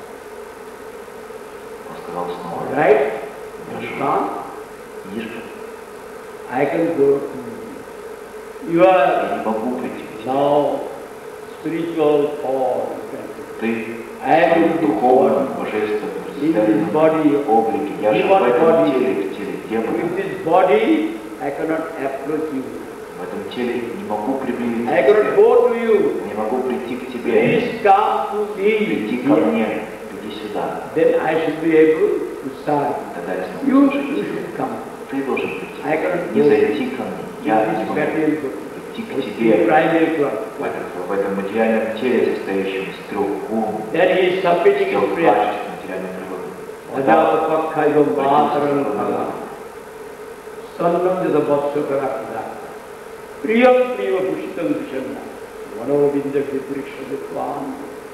Он сказал снова, right? хорошо, Come, ешь, I can go to you. You are я не могу прийти к тебе. now spiritual form. Ты I am in в this духовном, body. божественном, In this body, облике. Я in же в one этом body. теле, в теле демона. With this body, I cannot approach you. В этом теле не могу приблизиться I к cannot тебе. go to you. Не могу прийти к тебе. Please come to Приди me. ко мне. Иди сюда. Then I should be able to serve. тогда я смогу You, служить you тебе. should come. Ты должен прийти. I cannot Не go. зайти ко мне. Я не This могу material прийти к body, тебе primary cloth. в этом, в этом материальном теле, состоящем из трех гун, Then he is submitting трех his prayer. качеств материальной природы. Ajava pakkaiva mataram bhava. Sannam jada vatsukara kada. Priyam priya bhushitam vishanna. Manovinda viprikshaditvam.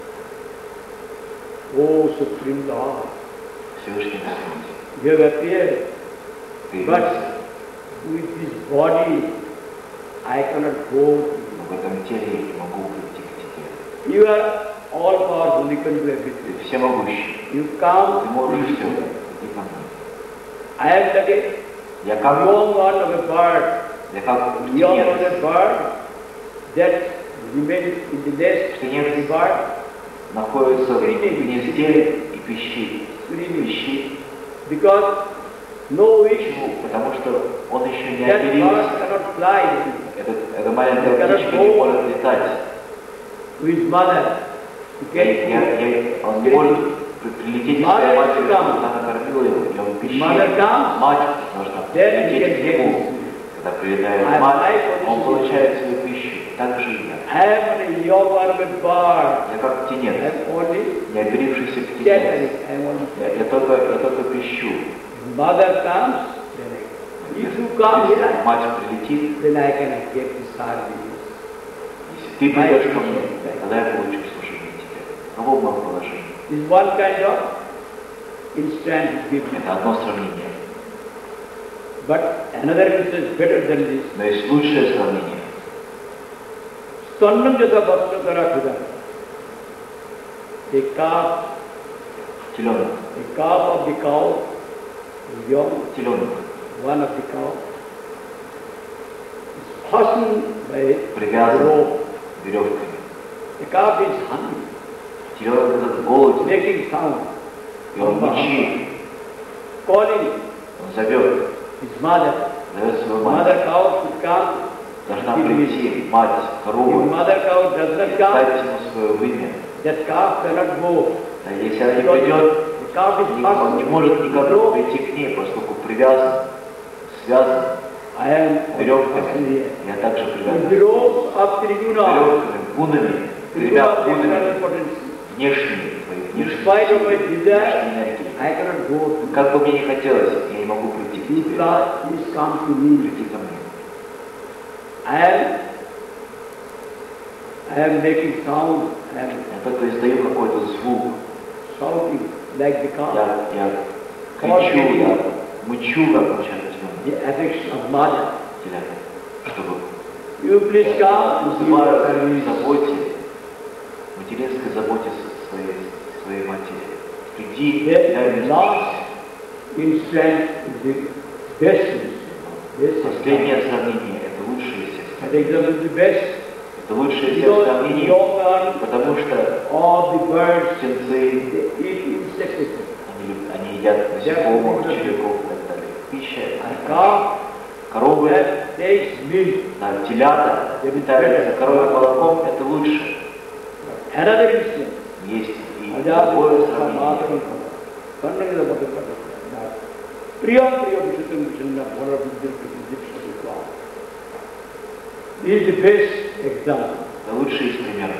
O Supreme Lord. Всевышний Господь, You have appeared. Ты But явился, with this body, I cannot go to you. но в этом теле я не могу прийти к тебе. You are all powerful, you can do everything. Ты всемогущий. You come, Ты можешь you все. do. Иди ко мне. I am like a Я как, young one of a bird. я как Young птенец. of a bird that remains in the nest of the bird, Находится в гнезде и пищит. screaming. Пищит. Because no wish, Почему? Потому что он еще не that bird оперился. cannot fly Эта, эта маленькая птичка не может летать. to his mother. He Я, can я, я, он не может при- прилететь к своей матери, чтобы она накормила его, и он пищит. Mother comes, Мать должна then he прилететь к can get нему. his. Когда прилетает I- мать, I- он получает свою пищу. Так же и я. I am a young one of a bird. Я как I птенец, am only не оперившийся птенец. gathering. I am only Я, я, только, я только пищу. Mother comes, then I, if you come Если here, мать прилетит, then I can get the service. если ты придешь ко мне, тогда я получу служение тебе. В обоих положениях. Is one kind of instant gift. Это одно сравнение. But another is better than this. Но есть лучшее сравнение. Stannam jata bhaktara khida. A calf, Теленок. a calf of the cow, young, Теленок. one of the cow, is fastened by Привязан rope. веревками. The calf is hungry, Теленок этот голоден, making sound, и он мычит, calling он зовет, his mother. зовет свою мать. Mother cow should come. Должна прийти мать, If корова, mother cow does not дать come, ему свое вымя. that calf cannot go. А если она не придет, The calf is не- он не fastened может to никак rope. прийти к ней, поскольку привязан, связан I am fastened веревками. here. Я также With привязан the ropes of Triguna, веревками, гунами, Triguna тремя of гунами, external potency. внешними, свои In внешние spite of my силы, desire, внешней энергии. I cannot go to you. Как бы мне не хотелось, я не могу прийти к Please, тебе, Lord, please come to me. прийти ко мне. I am, I am making sound, I am Я только издаю какой-то звук, shouting like the calf. я, я кричу, я мычу, как мычат The affection of mother. телята, чтобы You please come to see вызываю your service. заботе, материнской заботе своей, своей матери. Приди, дай мне The служить. last instant is the best instant. Best Последнее instant. сравнение – это лучшее из всех That сравнений. example is the best. Это лучшее из всех Because сравнений, yoga, потому что all the birds, птенцы, they eat insects. они, люб- они едят насекомых, червяков и так далее. Пища, And calf коровы, that takes milk. да, телята, питаются коровьим молоком – это лучше. Another instant. Есть и Ajata другое Samatam сравнение. Kannada the Bhagavad Priyam Priya Vishutam Vishanna Bhara Vidyam Vidyam. This is the best example. Это лучший из примеров.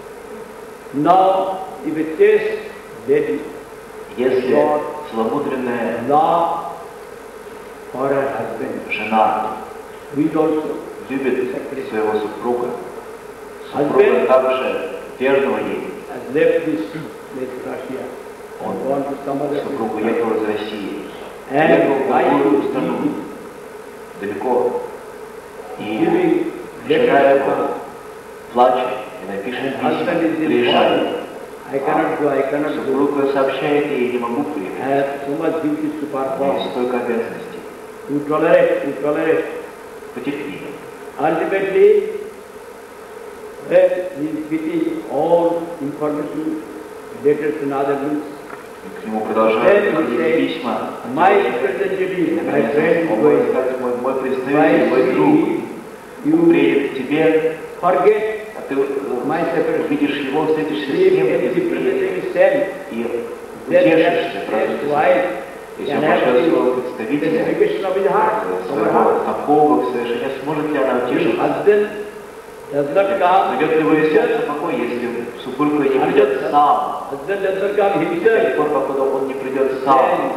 Now, if a chaste lady Если целомудренная love for her husband, жена we also любит своего супруга, супруга также верного ей, has left this place Russia and gone to some other супруг place. уехал из России, And уехал в I другую to страну, see далеко, и giving жена letters его плачет и напишет and husband is письма, in приезжай. foreign. I cannot go, I cannot go. Супруга сообщает ей, не могу I приехать, have so much duties to у меня perform. есть столько обязанностей, To tolerate, to tolerate. потерпи. Ultimately, when he is getting all information, letters and other news, К нему продолжают приходить письма. my И, representative, my наконец, friend, он is может going, сказать, мой, мой why представитель, мой друг, you приедет к тебе, forget а ты my э, separation. увидишь его, встретишься с If ним, the и, representative is sent, и then утешишься, that's правда, why Если он пошлет своего представителя, своего такого к совершению, сможет ли она утешить? Придет ли в ее сердце покой, если супруг не придет сам? До тех пор, покуда он не придет сам,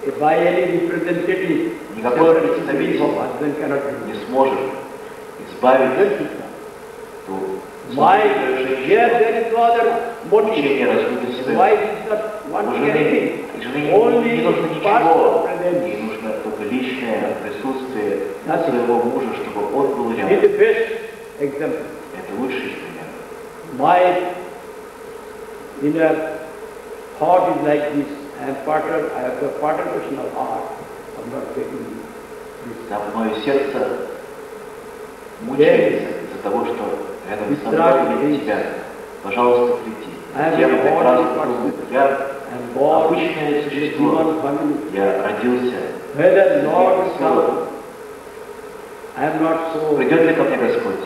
никакой представитель не сможет избавить ту мучение разбитых своих. У жены, жене не нужно ничего, ей нужно только личное присутствие своего мужа, чтобы он был рядом. Это лучший пример. My inner thought is like this. I am partner, I have the partnership of heart. I am not getting this. Да, мое сердце мучается из-за того, что рядом со мной нет тебя. Пожалуйста, приди. Я прекрасно думаю. Я обычное существо. Я родился. Придет ли ко мне Господь?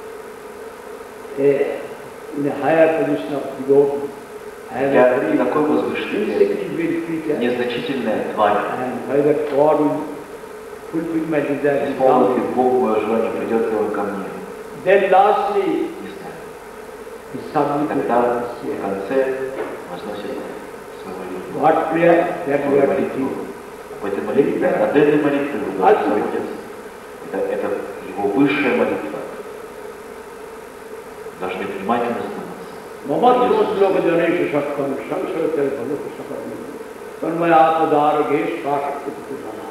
In a higher position of devotee. Я не такой возвышенный, незначительная тварь. Исполнит ли Бог мое желание, придет ли Он ко мне? Then lastly, не знаю. Тогда в конце возносит свою молитву. Об этой молитве, от этой молитвы Господь Отец. Это, это его высшая молитва. Должны внимательно слушаться. Mohammed Rasulullah Ganesh Shakam Shankar Tel Bhalu Shakam Tanmaya Adar Gesh Shakam Kuttana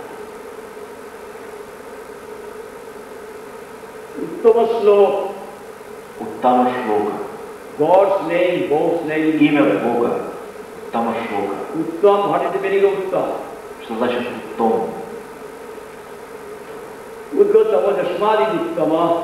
Uttama Slok Uttama Shloka. God's name, God's name. Имя Бога. Уттама Шлока. Uttama, what is the meaning of Uttama? Что значит Уттом? Uttama Dashmadi Uttama,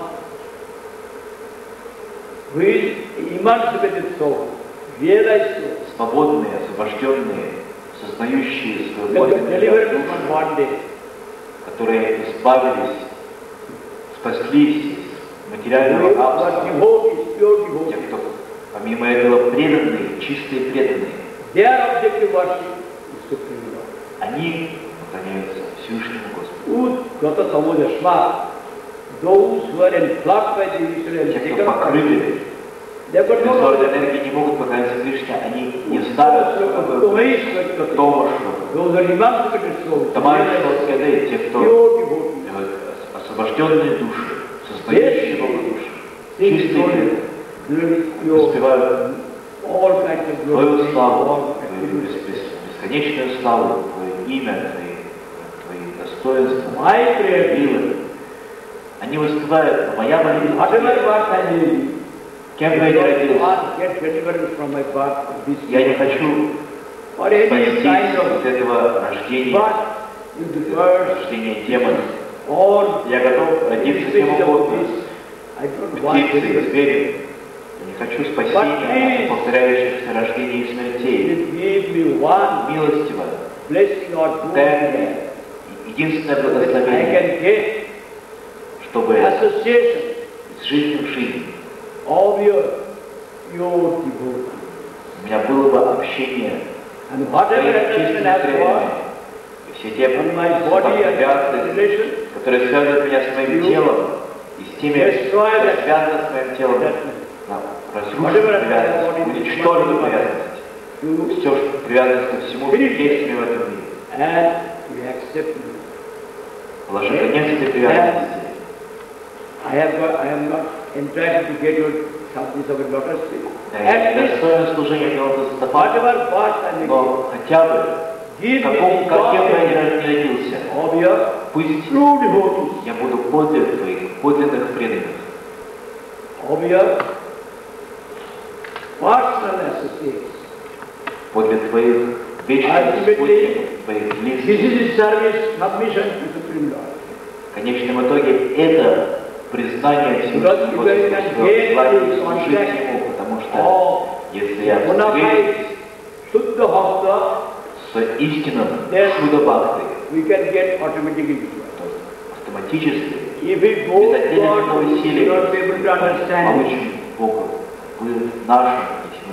who is emancipated soul, realized soul. Свободные, освобожденные, сознающие свою подлинную душу, которые избавились, спаслись из материального рабства. Те, кто помимо этого преданные, чистые преданные, они поклоняются Всевышнему Господу. Те, кто покрыли бесплодной энергией, не могут поклоняться Всевышнему, они не знают, что такое Тома Шлока. Тамай Шлока, те, кто освобожденные души, сознающие Бога души, чистые преданные, воспевают Твою славу, Твою бесконечную славу, Твое имя, Твои, твои достоинства, Твои милы. Они воспевают, но моя молитва, кем бы я ни родился, я не хочу спастись от этого рождения, рождения демонов. Я готов родиться кем угодно, птицей, зверем. Я не хочу спасения от повторяющихся рождений и смертей. Милостиво, дай мне единственное благословение, чтобы из жизни в жизнь у меня было бы общение с твоим чистым преданным. И все те обязанности, которые связывают меня с моим телом, и с теми, кто связаны с моим телом, разрушить привязанность, уничтожить привязанность, все, что привязано ко всему, что есть в этом мире. Положи конец этой привязанности. Я достоин служения делать достаточно, но хотя бы какому, каким бы я ни родился, пусть я буду подле твоих, подлинных преданных. Подле твоих вечных спутников, твоих близких. В конечном итоге это признание Всевышнего Господа, служить Ему, потому что если я встречусь с истинным Шуда-бхактой, то автоматически, без отдельного усилия, получим Бога, будет нашим, если мы будем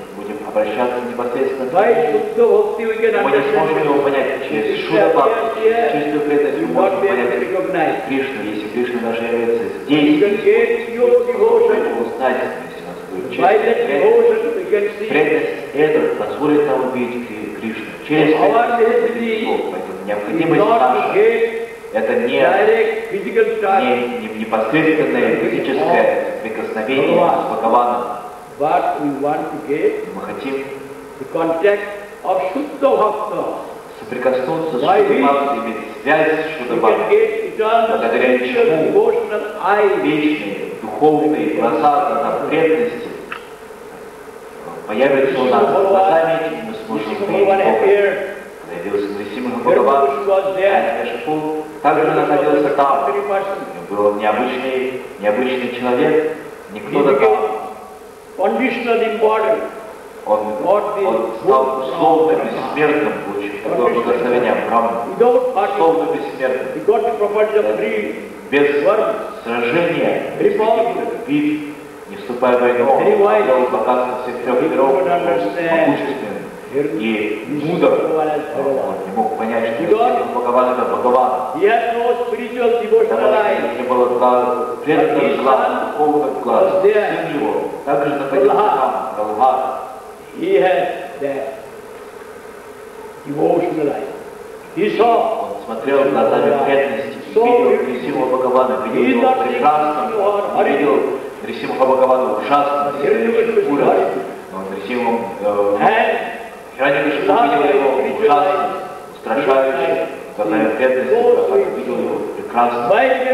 обращаться непосредственно к By Нему. Shuddha Bhakti we can Мы не сможем understand. его понять через Шуда Бхакти, через чистую преданность You мы will можем not be able to понять recognize. Кришну, если Кришна даже является You здесь, can get your devotion. его узнать, если у нас будет By чистая that преданность. devotion we can see. Преданность эта позволит нам увидеть Кри- Кришну. Через Our преданность necessity Богу. Поэтому is необходимость not to наша get это не, direct physical touch, не, не непосредственное физическое прикосновение с Бхагаваном. but we want to get Мы хотим the contact of Shuddha Bhakta. соприкоснуться с Why Шуда Бхакти, иметь связь с Шуда You can Бхакти. get eternal Благодаря spiritual чему devotional eyes. вечные, духовные глаза, глаза преданности появятся у нас. Глазами этими мы сможем Nrsimha увидеть Bhagavan Бога. appeared. Появился Нрисимха Бхагаван, Hiranyakshipu was there. Хирanyакшипу также находился там. Very person. Был необычный, необычный человек, He никто became там. conditional immortal. Он, он стал условно бессмертным, получив такое благословение Брахмана. Without parting, Условно бессмертным. he got the property of three Без worms. сражения, без каких-то битв, не вступая в войну, он сделал богатство всех трех миров, могущественным и мудр. Он не мог понять, что Бхагаван это Бхагаван. He has no spiritual devotional eyes. Не было глаз, преданных глаз, духовных глаз. Сын его также находился там, Пралхад. He has that devotional eyes. He saw. Он смотрел глазами преданности, и видел Нрисимха Бхагавана, видел его прекрасным, видел Нрисимха Бхагавана ужасным, но Нрисимхом Хирanyакшипу видел его ужасным, устрашающим, глазами преданности, видел его прекрасным.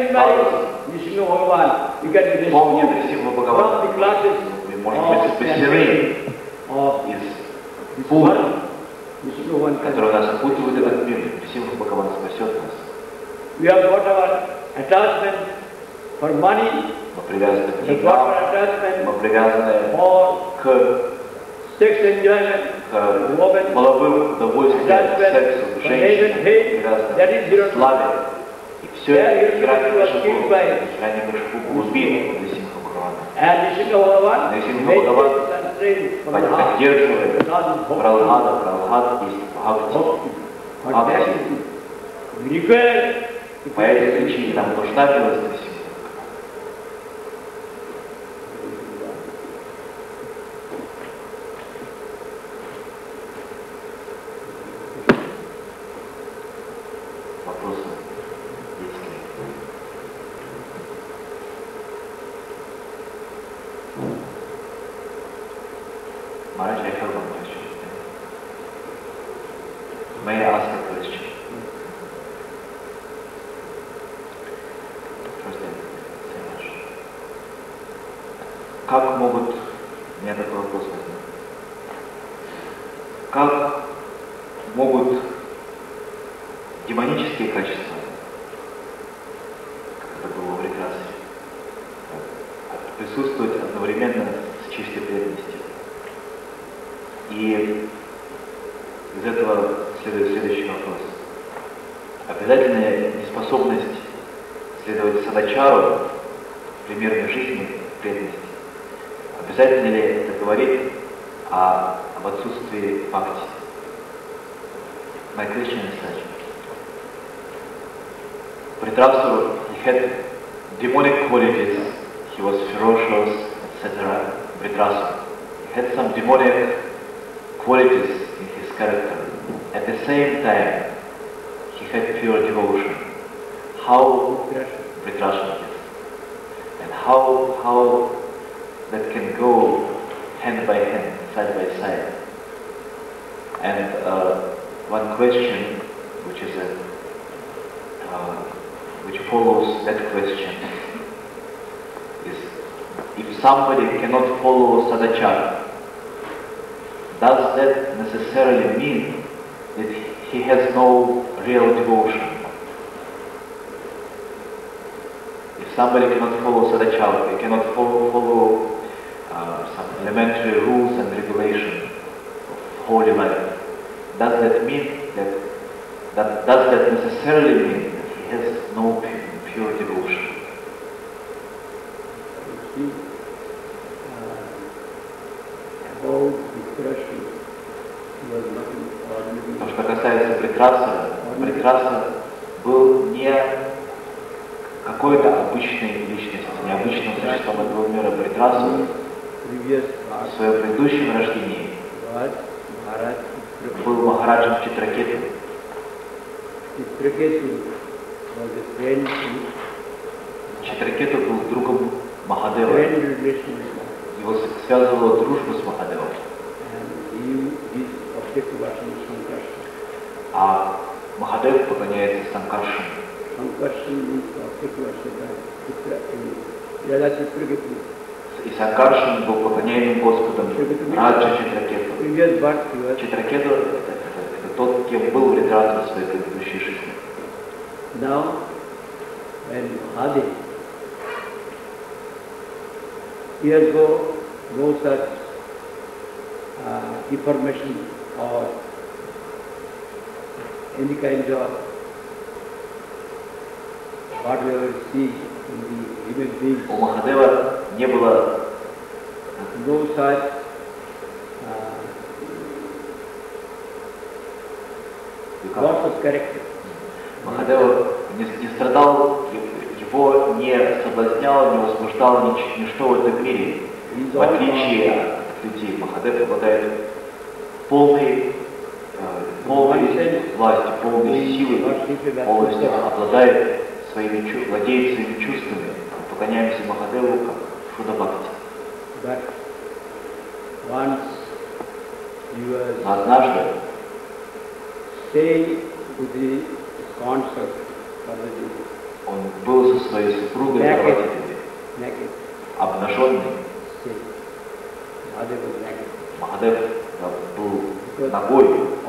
Помня Нрисимха Бхагавана, мы можем быть спасены из пут, которые нас окутывают этот мир. Нрисимха Бхагаван спасет нас. We have got our attachment for money, Мы привязаны к we have got деньгам, our attachment мы привязаны for к, sex enjoyment, к woman, половым удовольствиям, сексу, attachment for женщинам, nation hate, привязаны that is к zero. славе. И все Yeah, это Hiranyakashipu was killed by Хирanyакшипу был убит Нрисимха Бхагавана. And Nrsimha Bhagavan Nrsimha made Bhagavan this constraint from the heart. Поддерживает Not in Пралхада, Пралхад есть Бхакти. But that is we require По этой причине нам нужна милость Нрисимха. Вопросы есть ли? Maharaj, I have one question. May I ask a question? First thing, say much. Как могут, у меня такой вопрос возник. Как могут демонические качества, как это было в Вритрасуре, присутствовать одновременно с чистой преданностью? И из этого следует следующий вопрос. Обязательная неспособность следовать садачару, примерной жизни, преданности, обязательно ли это говорит о, об отсутствии бхакти? My question is such. Vritrasura, he had demonic qualities, he was ferocious, et cetera. Vritrasura. He had some demonic qualities in his character. At the same time, he had pure devotion. How Vritrasura is. And how, how that can go hand by hand, side by side. And uh, one question, which is a, uh, which follows that question, is if somebody cannot follow sadachara, does that necessarily mean that he has no real devotion? If somebody cannot follow sadachara, he cannot follow, follow uh, some elementary rules and regulations of holy life, does that mean that, that does that necessarily mean that he has no pure, pure devotion? See, uh, about the crush Притраса, Притраса был не какой-то обычной личностью, необычным существом этого мира. Притраса в своем предыдущем рождении был Махараджем Читракету. Читракету был другом Махадева. Его связывала дружба с Махадевом. А Махадев поклоняется Санкаршину. И Санкаршин был поклоняемым Господом Раджа Читракету. Читракету это, это, это тот, кем был Вритраса в своей предыдущей жизни. Now, when Mahadev, years ago, no such uh, deformation or any kind of what we ever see in the human beings. У Махадева не было no such uh, loss of character. Махадева не, не страдал, его не соблазнял, не возбуждало нич, ничто в этом мире. В отличие от людей, Махадев обладает полной, э, полной властью, полной силой, полностью обладает своими, владеет своими чувствами. Поклоняемся Махадеву как Шуда-бхакти. Но однажды он был со своей супругой Парвати-деви, обнаженный. Махадев был ногой.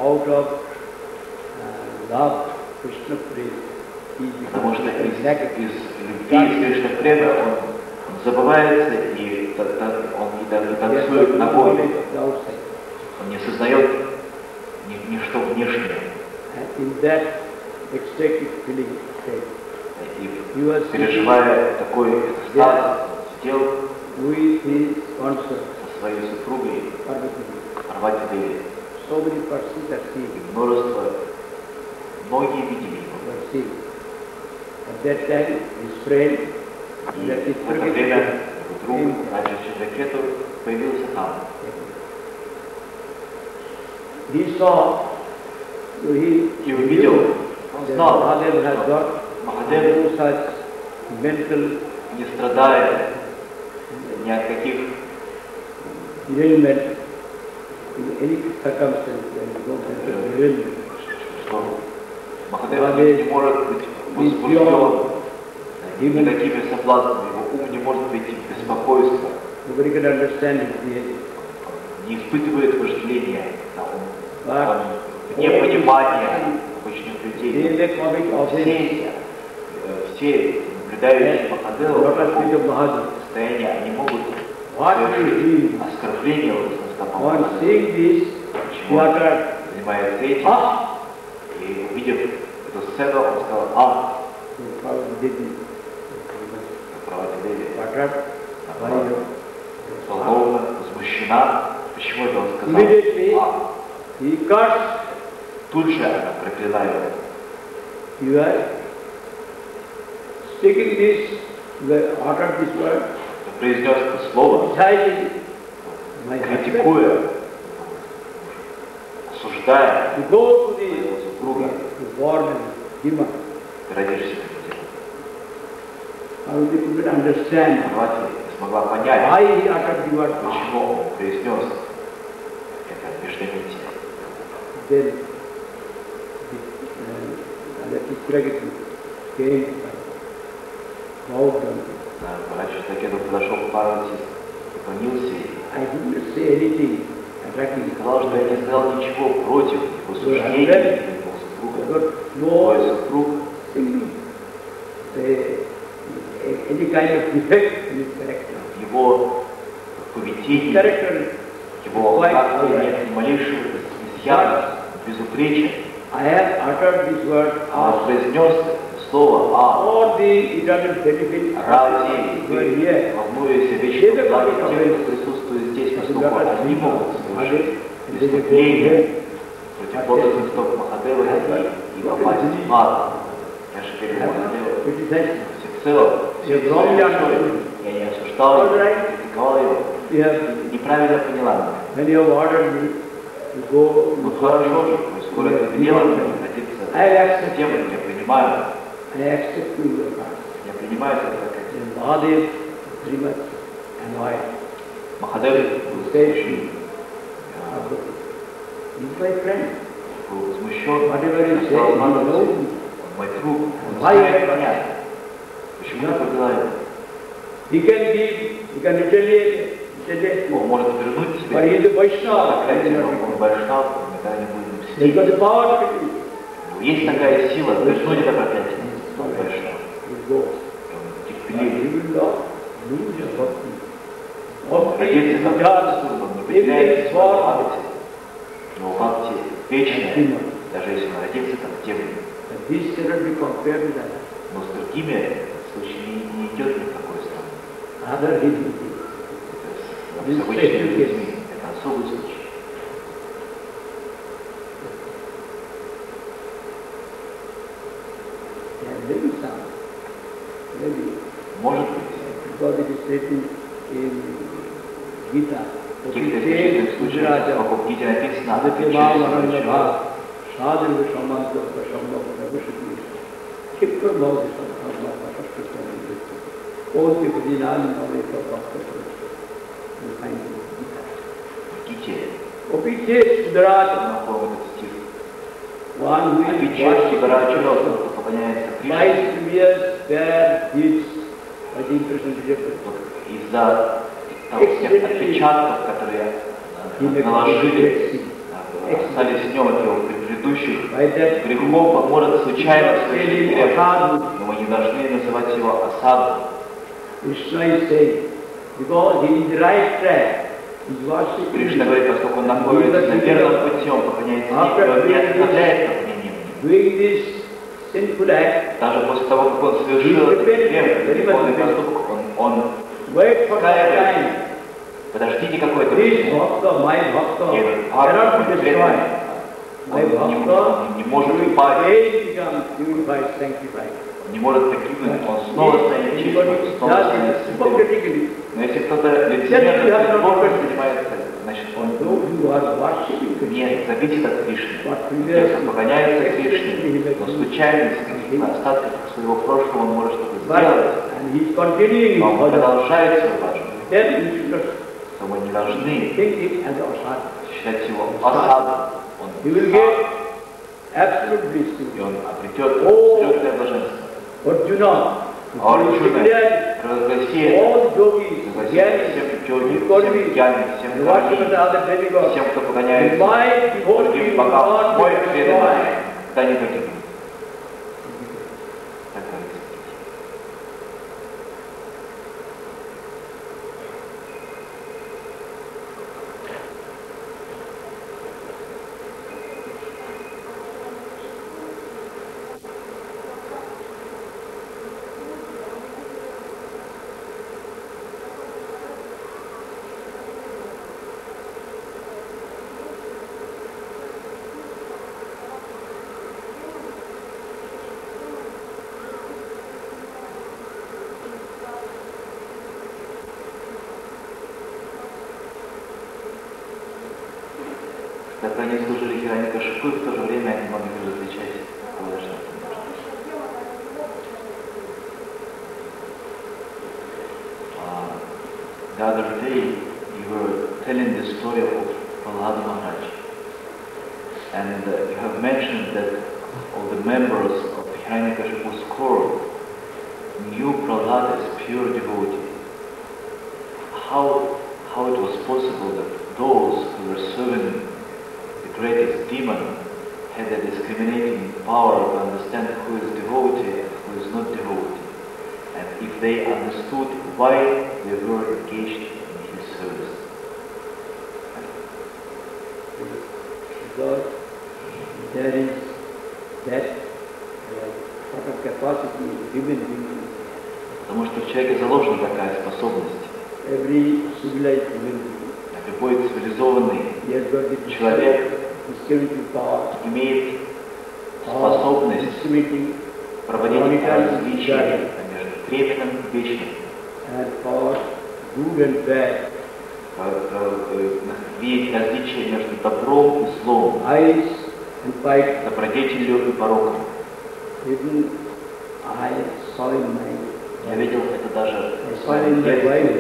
Потому что из, из любви, из Кришна Према он, он забывается и та, та, он и, та, и танцует ногой. Он не сознает ни, ничто внешнее. И переживая такой экстаз, сидел со своей супругой Парвати-деви. И множество, многие видели его. At that time, his friend, и в это время его друг Раджа Читракету появился там. He saw, he и увидел, он знал, Mahadev has got Махадев no such mental не страдает ни от каких derailment in any circumstance, there is no mental derailment. Что Махадев не может быть возбужден никакими соблазнами, его ум не может быть беспокойства. Nobody can understand it. Не испытывает вожделения, он непонимания обычных людей. Все, все наблюдающие Махадева состояние, они могут совершить оскорбление Махадева. Занимается этим, и увидев эту сцену, он сказал: а, Парвати-деви, взволнована, возмущена. Почему это он сказал? А. Тут же она проклинает его. Произнес это слово, критикуя, осуждая своего супруга. Ты родишься как детей. Парвати не смогла понять, почему он произнес это междометие. Then the Chitragati came, bowed down. Раджа Читракету подошел к Парвати, поклонился ей. I didn't say anything attacking. Сказал, что я не сказал ничего против его суждений, его супруга. Мой супруг any kind of defect in his character. Его поведение, его характер нет ни малейшего изъяна, безупречен. I have uttered this word. Он произнес слово «а». All the eternal benefits ради, волнуясь о вечном благе тех, кто присутствует здесь, поскольку они могут совершить преступление против преподобный стоп Махадева и попасть в ад. Я же говорю, Махадева всецело, все истории. Я не осуждал его, критиковал его. Неправильно поняла меня. Ну хорошо же, вы скоро это делаете, хотите с тем, я принимаю. Я принимаю это как это. Махадев был смущен. Был возмущен, сказал, он мой друг, он знает понять. Почему я поговорил? Он может вернуть себе проклятие, но он вайшнав, он никогда не будет мстить. Есть такая сила, вернуть это проклятие. Он вайшнав. Он терпеливый. Родиться как Бхакти, он не потеряет свою Бхакти. Но Бхакти вечная, даже если он родится как демон. Но с другими в случае не, не идет никакой страны. Это с обычными людьми. Это особый случай. Может быть. В каких-то исключительных случаях, поскольку в Гите написано, в Гите находит этот стих. Обидчик Сударача, кто поклоняется Кришне, из-за тех отпечатков, которые наложили, остались с нем от его предыдущих грехов, может случайно совершить грех, но мы не должны называть его осадом. Кришна говорит, поскольку он находится на верном пути, он поклоняется Нитхи, он не оставляет поклонением. Даже после того, как он совершил этот грех, греховный поступок, он, он каивается. Подождите какое-то время. Он не, не может упасть. Он не может погибнуть, он снова станет чистым, снова станет святым. Но если кто-то лицемерно Богом занимается, значит он не зависит от Кришны. Если он поклоняется Кришне, но случайно на остатках своего прошлого он может что-то сделать, но он продолжает свою баджану, то мы не должны считать его осадом. Он и он обретет абсолютное блаженство. А Арджуна провозгласи это, провозгласи всем йоги, всем гьяни, всем карми, всем, кто поклоняется другим богам, мой преданный, да не погибнет. Так говорится. Когда они служили Хираньякашипу, в то же время они могли различать Божественное. Uh, the other day, you were telling the story of Prahlada Maharaj, and uh, you have mentioned that all the members of Hiranyakashipu's court knew Prahlada as pure devotee. How, how it was possible that those who were serving greatest demon had a discriminating power to understand who is devotee and who is not devotee, and if they understood why they were engaged in his service. Because there is that uh, sort of capacity given in Потому что в человеке заложена такая способность. every civilized human being. Любой цивилизованный человек distributing power, имеет or способность distributing проводить различия между временным и вечным, and for good and bad, видеть различия между добром и злом, eyes and fight. добродетелью и пороком. Even I saw in my, Я видел это даже I в saw in своем my детстве. Bible.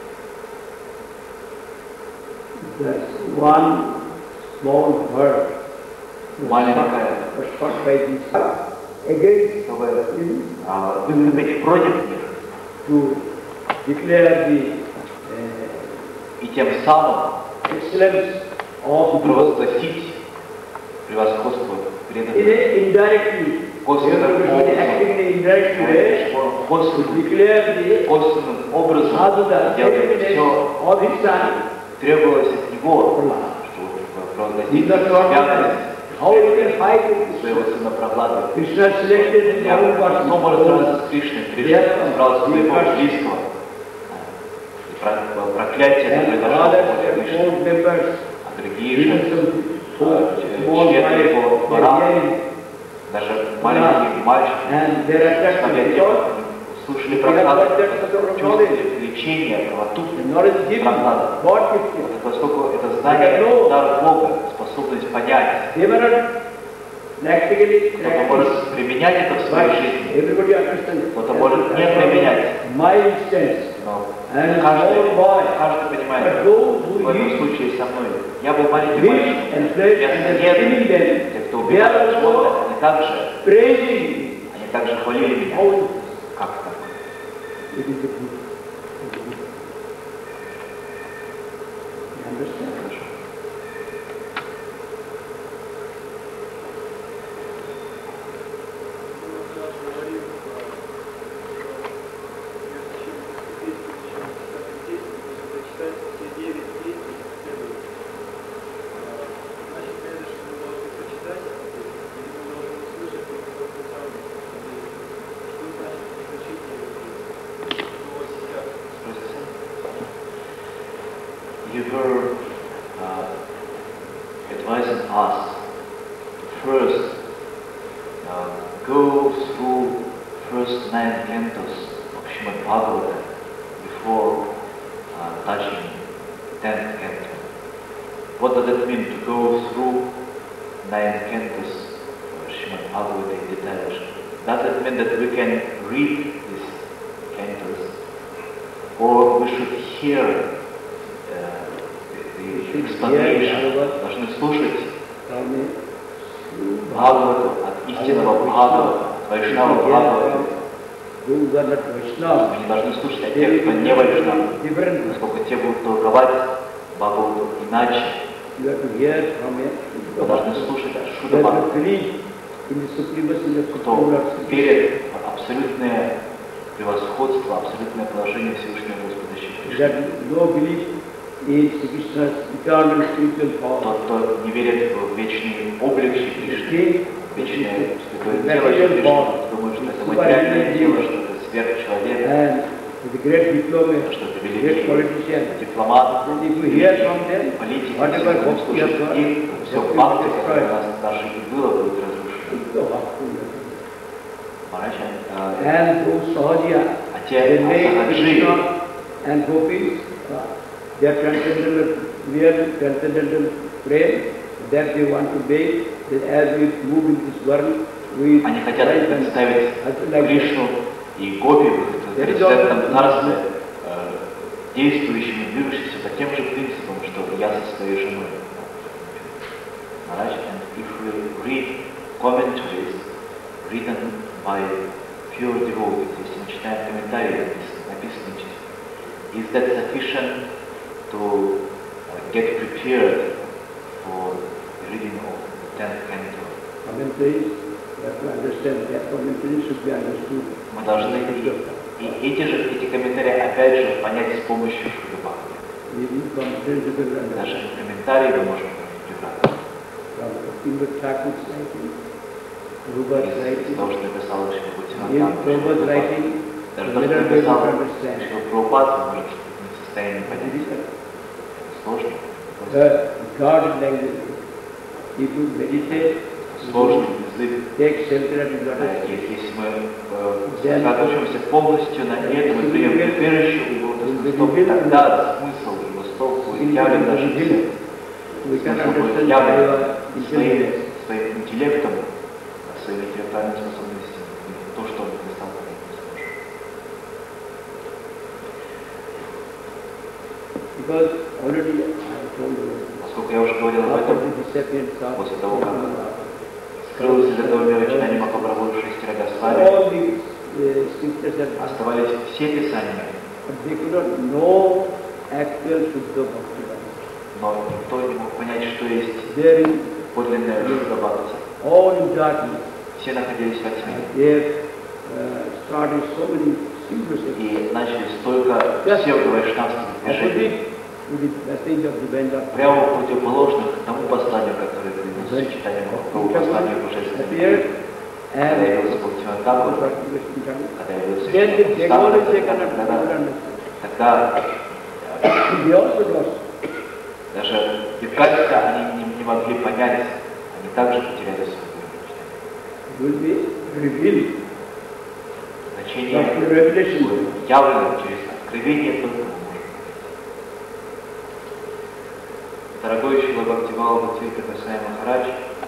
There's one small bird was Маленькая, shot, was shot by this against чтобы а, выступить против них to declare the uh, и тем самым excellence of the book. провозгласить превосходство In преданных. a indirectly, Косвенным everybody acting in an indirect way, образом, to косвенным, declare the косвенным образом sadhana, делает excellence все, of his son. требовалось от него, чтобы провозгласить These are not святость how he can fight with своего сына Прохлады. Krishna selected his Я own person. снова сразу с Кришной, Кришна избрал своего близкого. И про- проклятие это And произошло others, после their Кришны. own members, А другие even же, some uh, small члены boys, его they двора, hear даже маленькие мальчики, and they are attracted смотря because слушали they have got Прохладу, that sort of knowledge. чувствовали влечение, правоту The knowledge given, Прохлады. God gives you. Поскольку это знание, дар Бога, способность понять, They were not practically кто-то может practiced, применять это в своей but жизни, everybody understands. кто-то может не применять, My instance, но and каждый, small boy, каждый понимает, but those who в этом eat случае со мной. Я был маленький meat мальчик, and flesh я and съел, killing them, те, кто they убивает are животных, also они также, praising. они также хвалили меня. How is Как так? it is a good. You understand? You were uh, advising us to first uh, go through first nine cantos of Srimad Bhagavatam before uh, touching tenth canto. What does it mean to go through nine cantos of Srimad Bhagavatam in detail? Does it mean that we can read these cantos, or we should hear explanation, должны слушать Бхагавату, от истинного Бхагавата, Вайшнава Бхагавата. Мы не должны слушать от тех, кто не Вайшнава, поскольку те будут толковать Бхагавату иначе. Мы должны слушать от Шудабхакта, кто верит в абсолютное превосходство, абсолютное положение Всевышнего Господа Шри Тот, кто не верит в вечный облик Шри Кришны, вечное святое тело Шри Кришны, думает, что это материальное тело, что это сверхчеловек, что это великий дипломат, политик, если мы будем слушать их, все бхакти, которое у нас в нашей и было, будет разрушено. And those Sahajiya, А те they make Сахаджи, Krishna and gopis, their transcendental, real transcendental prayer that they want to make, that as we move in this world, we они хотят представить Кришну и Гопи в трансцендентном царстве, действующими, движущимися по тем же принципам, что я со своей женой. And if we read commentaries written by pure devotees, если мы читаем комментарии, написанные, is that sufficient to uh, get prepared for the reading of the tenth canto? Commentaries, you have to understand that commentaries should be understood. Мы должны и, и эти же эти комментарии опять же понять с помощью Шудабхакти. Даже комментарии мы можем прибрать. Из того, что написал Шри Бхактивинода, даже то, что написал Шри Прабхупад, мы можем не в состоянии понять. Сложно. if you meditate, сложный язык. take shelter at the Да, lotus, и если мы э, сосредоточимся полностью на этом и примем прибежище у лотосных стоп, тогда смысл его стоп будет явлен в нашем сердце. we can Смысл будет understand явлен Deva своим, intelligence. своим интеллектом, своими интеллектуальными способностями, то, что он не стал понять не сможет. Because already I told you, Поскольку я уже говорил об after этом, the disappearance of после того, как скрылось из этого мира читание Махапрабху Шестира Госвами, all the uh, scriptures that оставались все писания, but they could not know actual Shuddha Bhakti. но никто не мог понять, что есть There is подлинная Шудда Бхакти. all in darkness. Все находились во тьме. They have uh, started so many secrecies. И начали столько псевдо-вайшнавских движений, Opposite to the message of the Venda. прямо противоположных тому посланию, которое приносит читание Махапрабху, посланию Божественной любви. Когда явился Бхактивинод Тхакур, когда явился Then the Bengali they Шрила cannot тогда, understand. тогда They also lost. даже Бенгальцы они не, не могли понять, они также потеряли свою читание. Will be revealed. Значение After revelation. будет явлено через откровение только Божье. Дорогой Шрила Бхактивinoda Бхактивinoда Госвами Махарадж,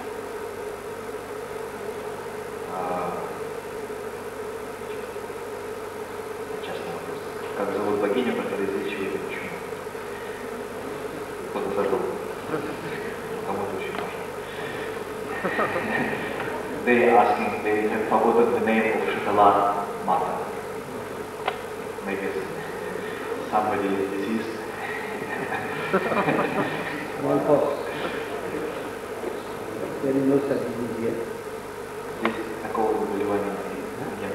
частный вопрос. Как зовут богиню, которая излечивает эту чуму? Кто-то забыл. Кому-то очень важно. They asking, they have forgotten the name of Shitala Mata. Maybe somebody is diseased. Small pox. There is no such disease here. Здесь такого заболевания нет.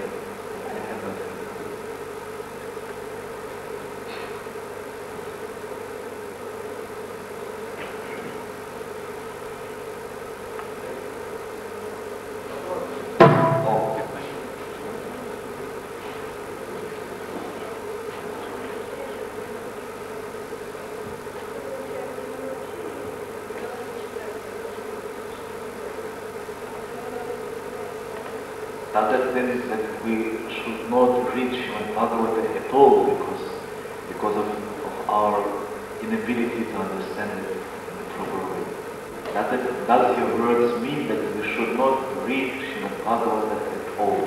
That means that we should not read Srimad Bhagavatam at all because, because of, of our inability to understand it in the proper way. That, does your words mean that we should not read Srimad Bhagavatam at all?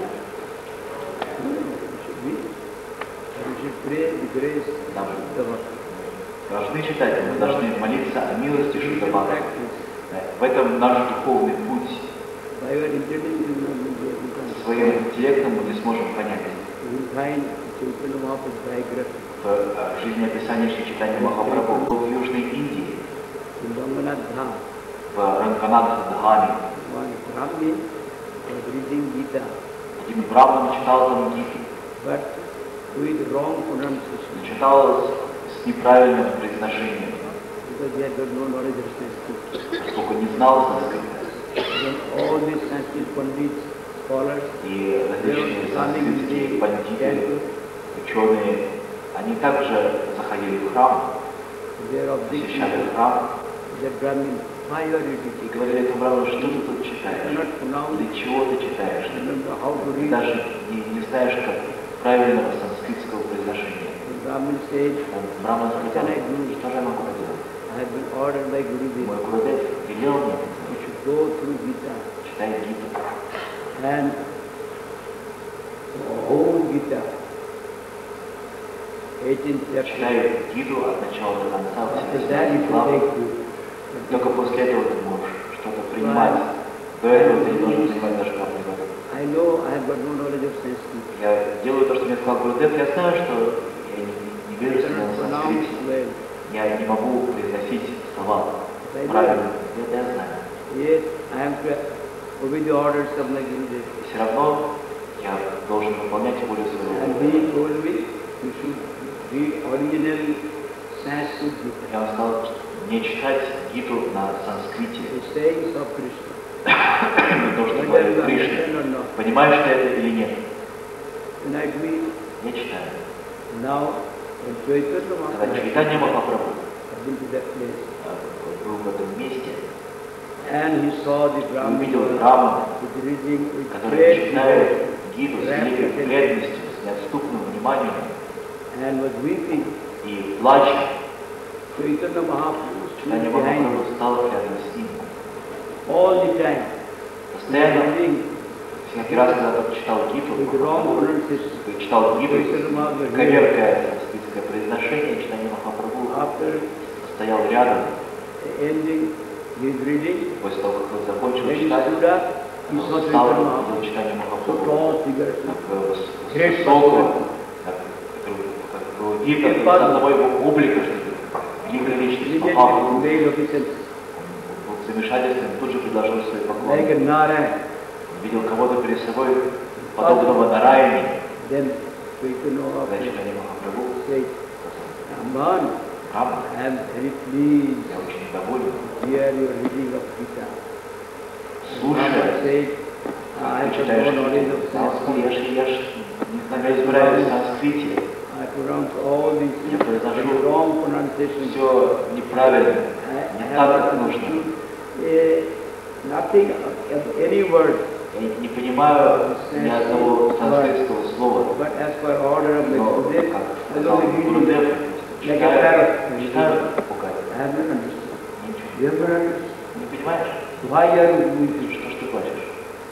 We should pray the grace Да, of the Lord. должны читать, мы должны молиться о милости Шрила Бхагаватам. В этом наш духовный путь. By your intelligence, you will be able to understand. Своим интеллектом мы не сможем понять. You will find Chaitanya Mahaprabhu's biography В жизнеописании Шри Чайтанья Махапрабху был в Южной Индии, in Ranganath Dham. в Ранганатх-Дхаме. One Brahmin was reading Gita, Один браман читал там Гиту, but with wrong pronunciation, читал с неправильным произношением, because he had got no knowledge of Sanskrit. поскольку не знал санскрита. Then all these Sanskrit Pandits, scholars, И they were различные coming in санскритские the пандиты, temple. ученые, они также заходили в храм, They are objecting посещали храм the Brahmin, why you are и reading? говорили этому браману, что ты тут I читаешь, cannot pronounce, для чего ты читаешь, I don't know how to ты read. даже не, не знаешь, как правильного санскритского произношения. The Brahmin said, Браман сказал, что же я могу делать? I have been ordered by Gurudev, Мой Гурудев велел мне you should go through Gita читать Гиту. and the whole Gita, eighteenth chapter. Читай Гиту от начала до конца, After все that you эти should главы. take food. Только после этого ты можешь что-то принимать. До этого ты не должен принимать даже каплю воды. I know I have got no knowledge of Sanskrit. Я делаю то, что мне сказал Гурудев, я знаю, что я не, не I верю себе cannot на pronounce санскрите. well. Я не могу произносить слова I know. правильно. Это я знаю. Yes, I am to obey the orders of my Gurudev. И все равно я должен выполнять волю своего And Гурудева. he told me you should read original Sanskrit Gita, Я вам сказал, что не читать Гиту на санскрите. the sayings of Krishna. То, что Whether говорит you Кришна. understand or not. Понимаешь ты это или нет? Tonight we, Я читаю. now, when Chaitanya Когда Mahaprabhu Чайтанья Махапрабху have been to that place, был в этом месте, And he saw the И увидел Brahmana Брахмана, with reading with который great читает devotion Гиту с великой преданностью, с неотступным вниманием and was weeping. и плача. Chaitanya Mahaprabhu Читание stood behind him Махапрабху стало рядом с ним. all the time. Постоянно, Reading всякий раз, когда тот читал Гиту, with wrong pronunciation. читал Гиту, Chaitanya Mahaprabhu коверкая санскритское произношение, читание Махапрабху, after стоял рядом. ending his reading, После того, как он закончил when he читать, stood up, he он saw встал Chaitanya и увидел Mahaprabhu. читание So Махапрабху, tall figure, как э, great высокую, person. как как вид от самого его облика, что великая личность Immediately Махапрабху. made obeisance, Вот замешательством тут же предложил свои like поклоны. a Narayan. Видел кого-то перед собой, подобного Нараяне, Then Chaitanya когда Mahaprabhu читание Махапрабху, said, Ramban, Брахман, I am very pleased я очень доволен, to hear your reading of Gita. слушая, Ramban said, как I ты have читаешь no knowledge Гиту. of Санскрит, я Sanskrit. же, я же не знаю, разбираюсь в санскрите, I pronounce all these я things произношу with wrong pronunciation. все неправильно, I не have так, not как нужно. understood eh, nothing of any word, Я не понимаю ни одного санскритского слова, but as per order of the но, Gurudev, как I сказал only read Гурудев, it like a читаю, parrot. читаю Пукай. I have not understood. Ничего. You have not understood. Не понимаешь? Why are you weeping? Что ж ты плачешь?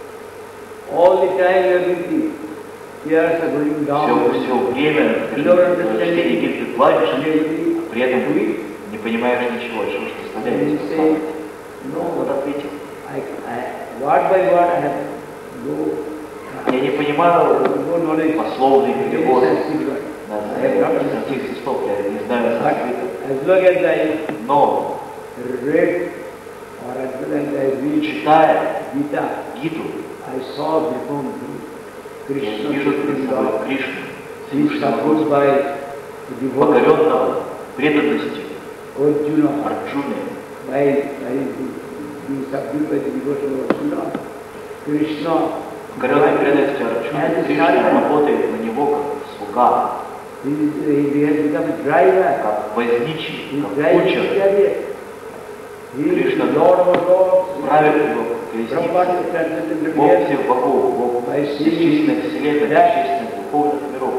All the time you are weeping. Tears are going Все, down. все время, You don't когда understand чтение anything. Гиты ты плачешь, And everybody при этом weep. не понимаешь ничего, что ж ты And заставляешь you тебя say, плакать. no, Вот ответил. I, I, word by word I have no, Я не понимаю no knowledge. пословный Very перевод sensitive word. на I have not understood. санскритский слов, я не знаю But санскрита. as long as I Но, read or as well as I read читая Gita, Гиту, I saw before me я Krishna вижу Supreme перед собой Lord. Кришну, He is Всевышнего supposed by devotion, покоренного преданностью Arjuna, Арджуны, by, by being subdued by the devotion of Arjuna. Krishna, покоренной преданностью Арджуны, Кришна работает на него как слуга, he, is- he has become a driver. как возничий, He как drives the кучер, chariot. He is Krishna the Lord of lords, правит его Brahma колесницей. is transcendent Бог reality. всех богов, Бог By seeing бесчисленных вселенных, that бесчисленных духовных миров.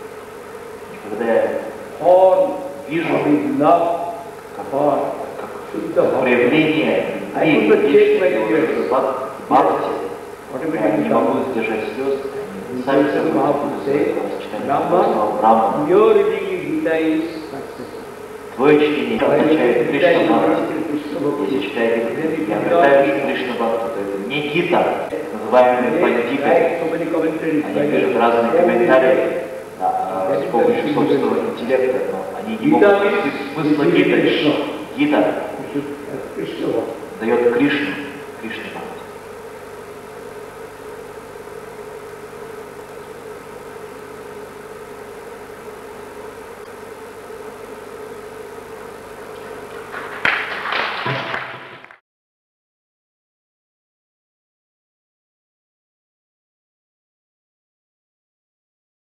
И когда я all вижу, of his love как, for как Shuddha проявление I любви, could not take my вечной tears. его бхак- бхакти, я automatically не come. могу сдержать слез, He сами says, собой Mahaprabhu says, читание Brahma, Брахмана. your reading Gita is success. Твое чтение By означает reading Кришна Gita, you Бхакти. learn Krishna Если Bhakti. читаете, Then я it обретаю becomes- Кришна Бхакти, то это не Гита, называемая They бандитой. write so many commentaries. Они by пишут the- разные every комментарии day. да, а, с помощью собственного интеллекта, но они не Гита могут is- понять смысла is Гиты. Krishna. Гита You should have Krishna Bhakti. дает Кришну.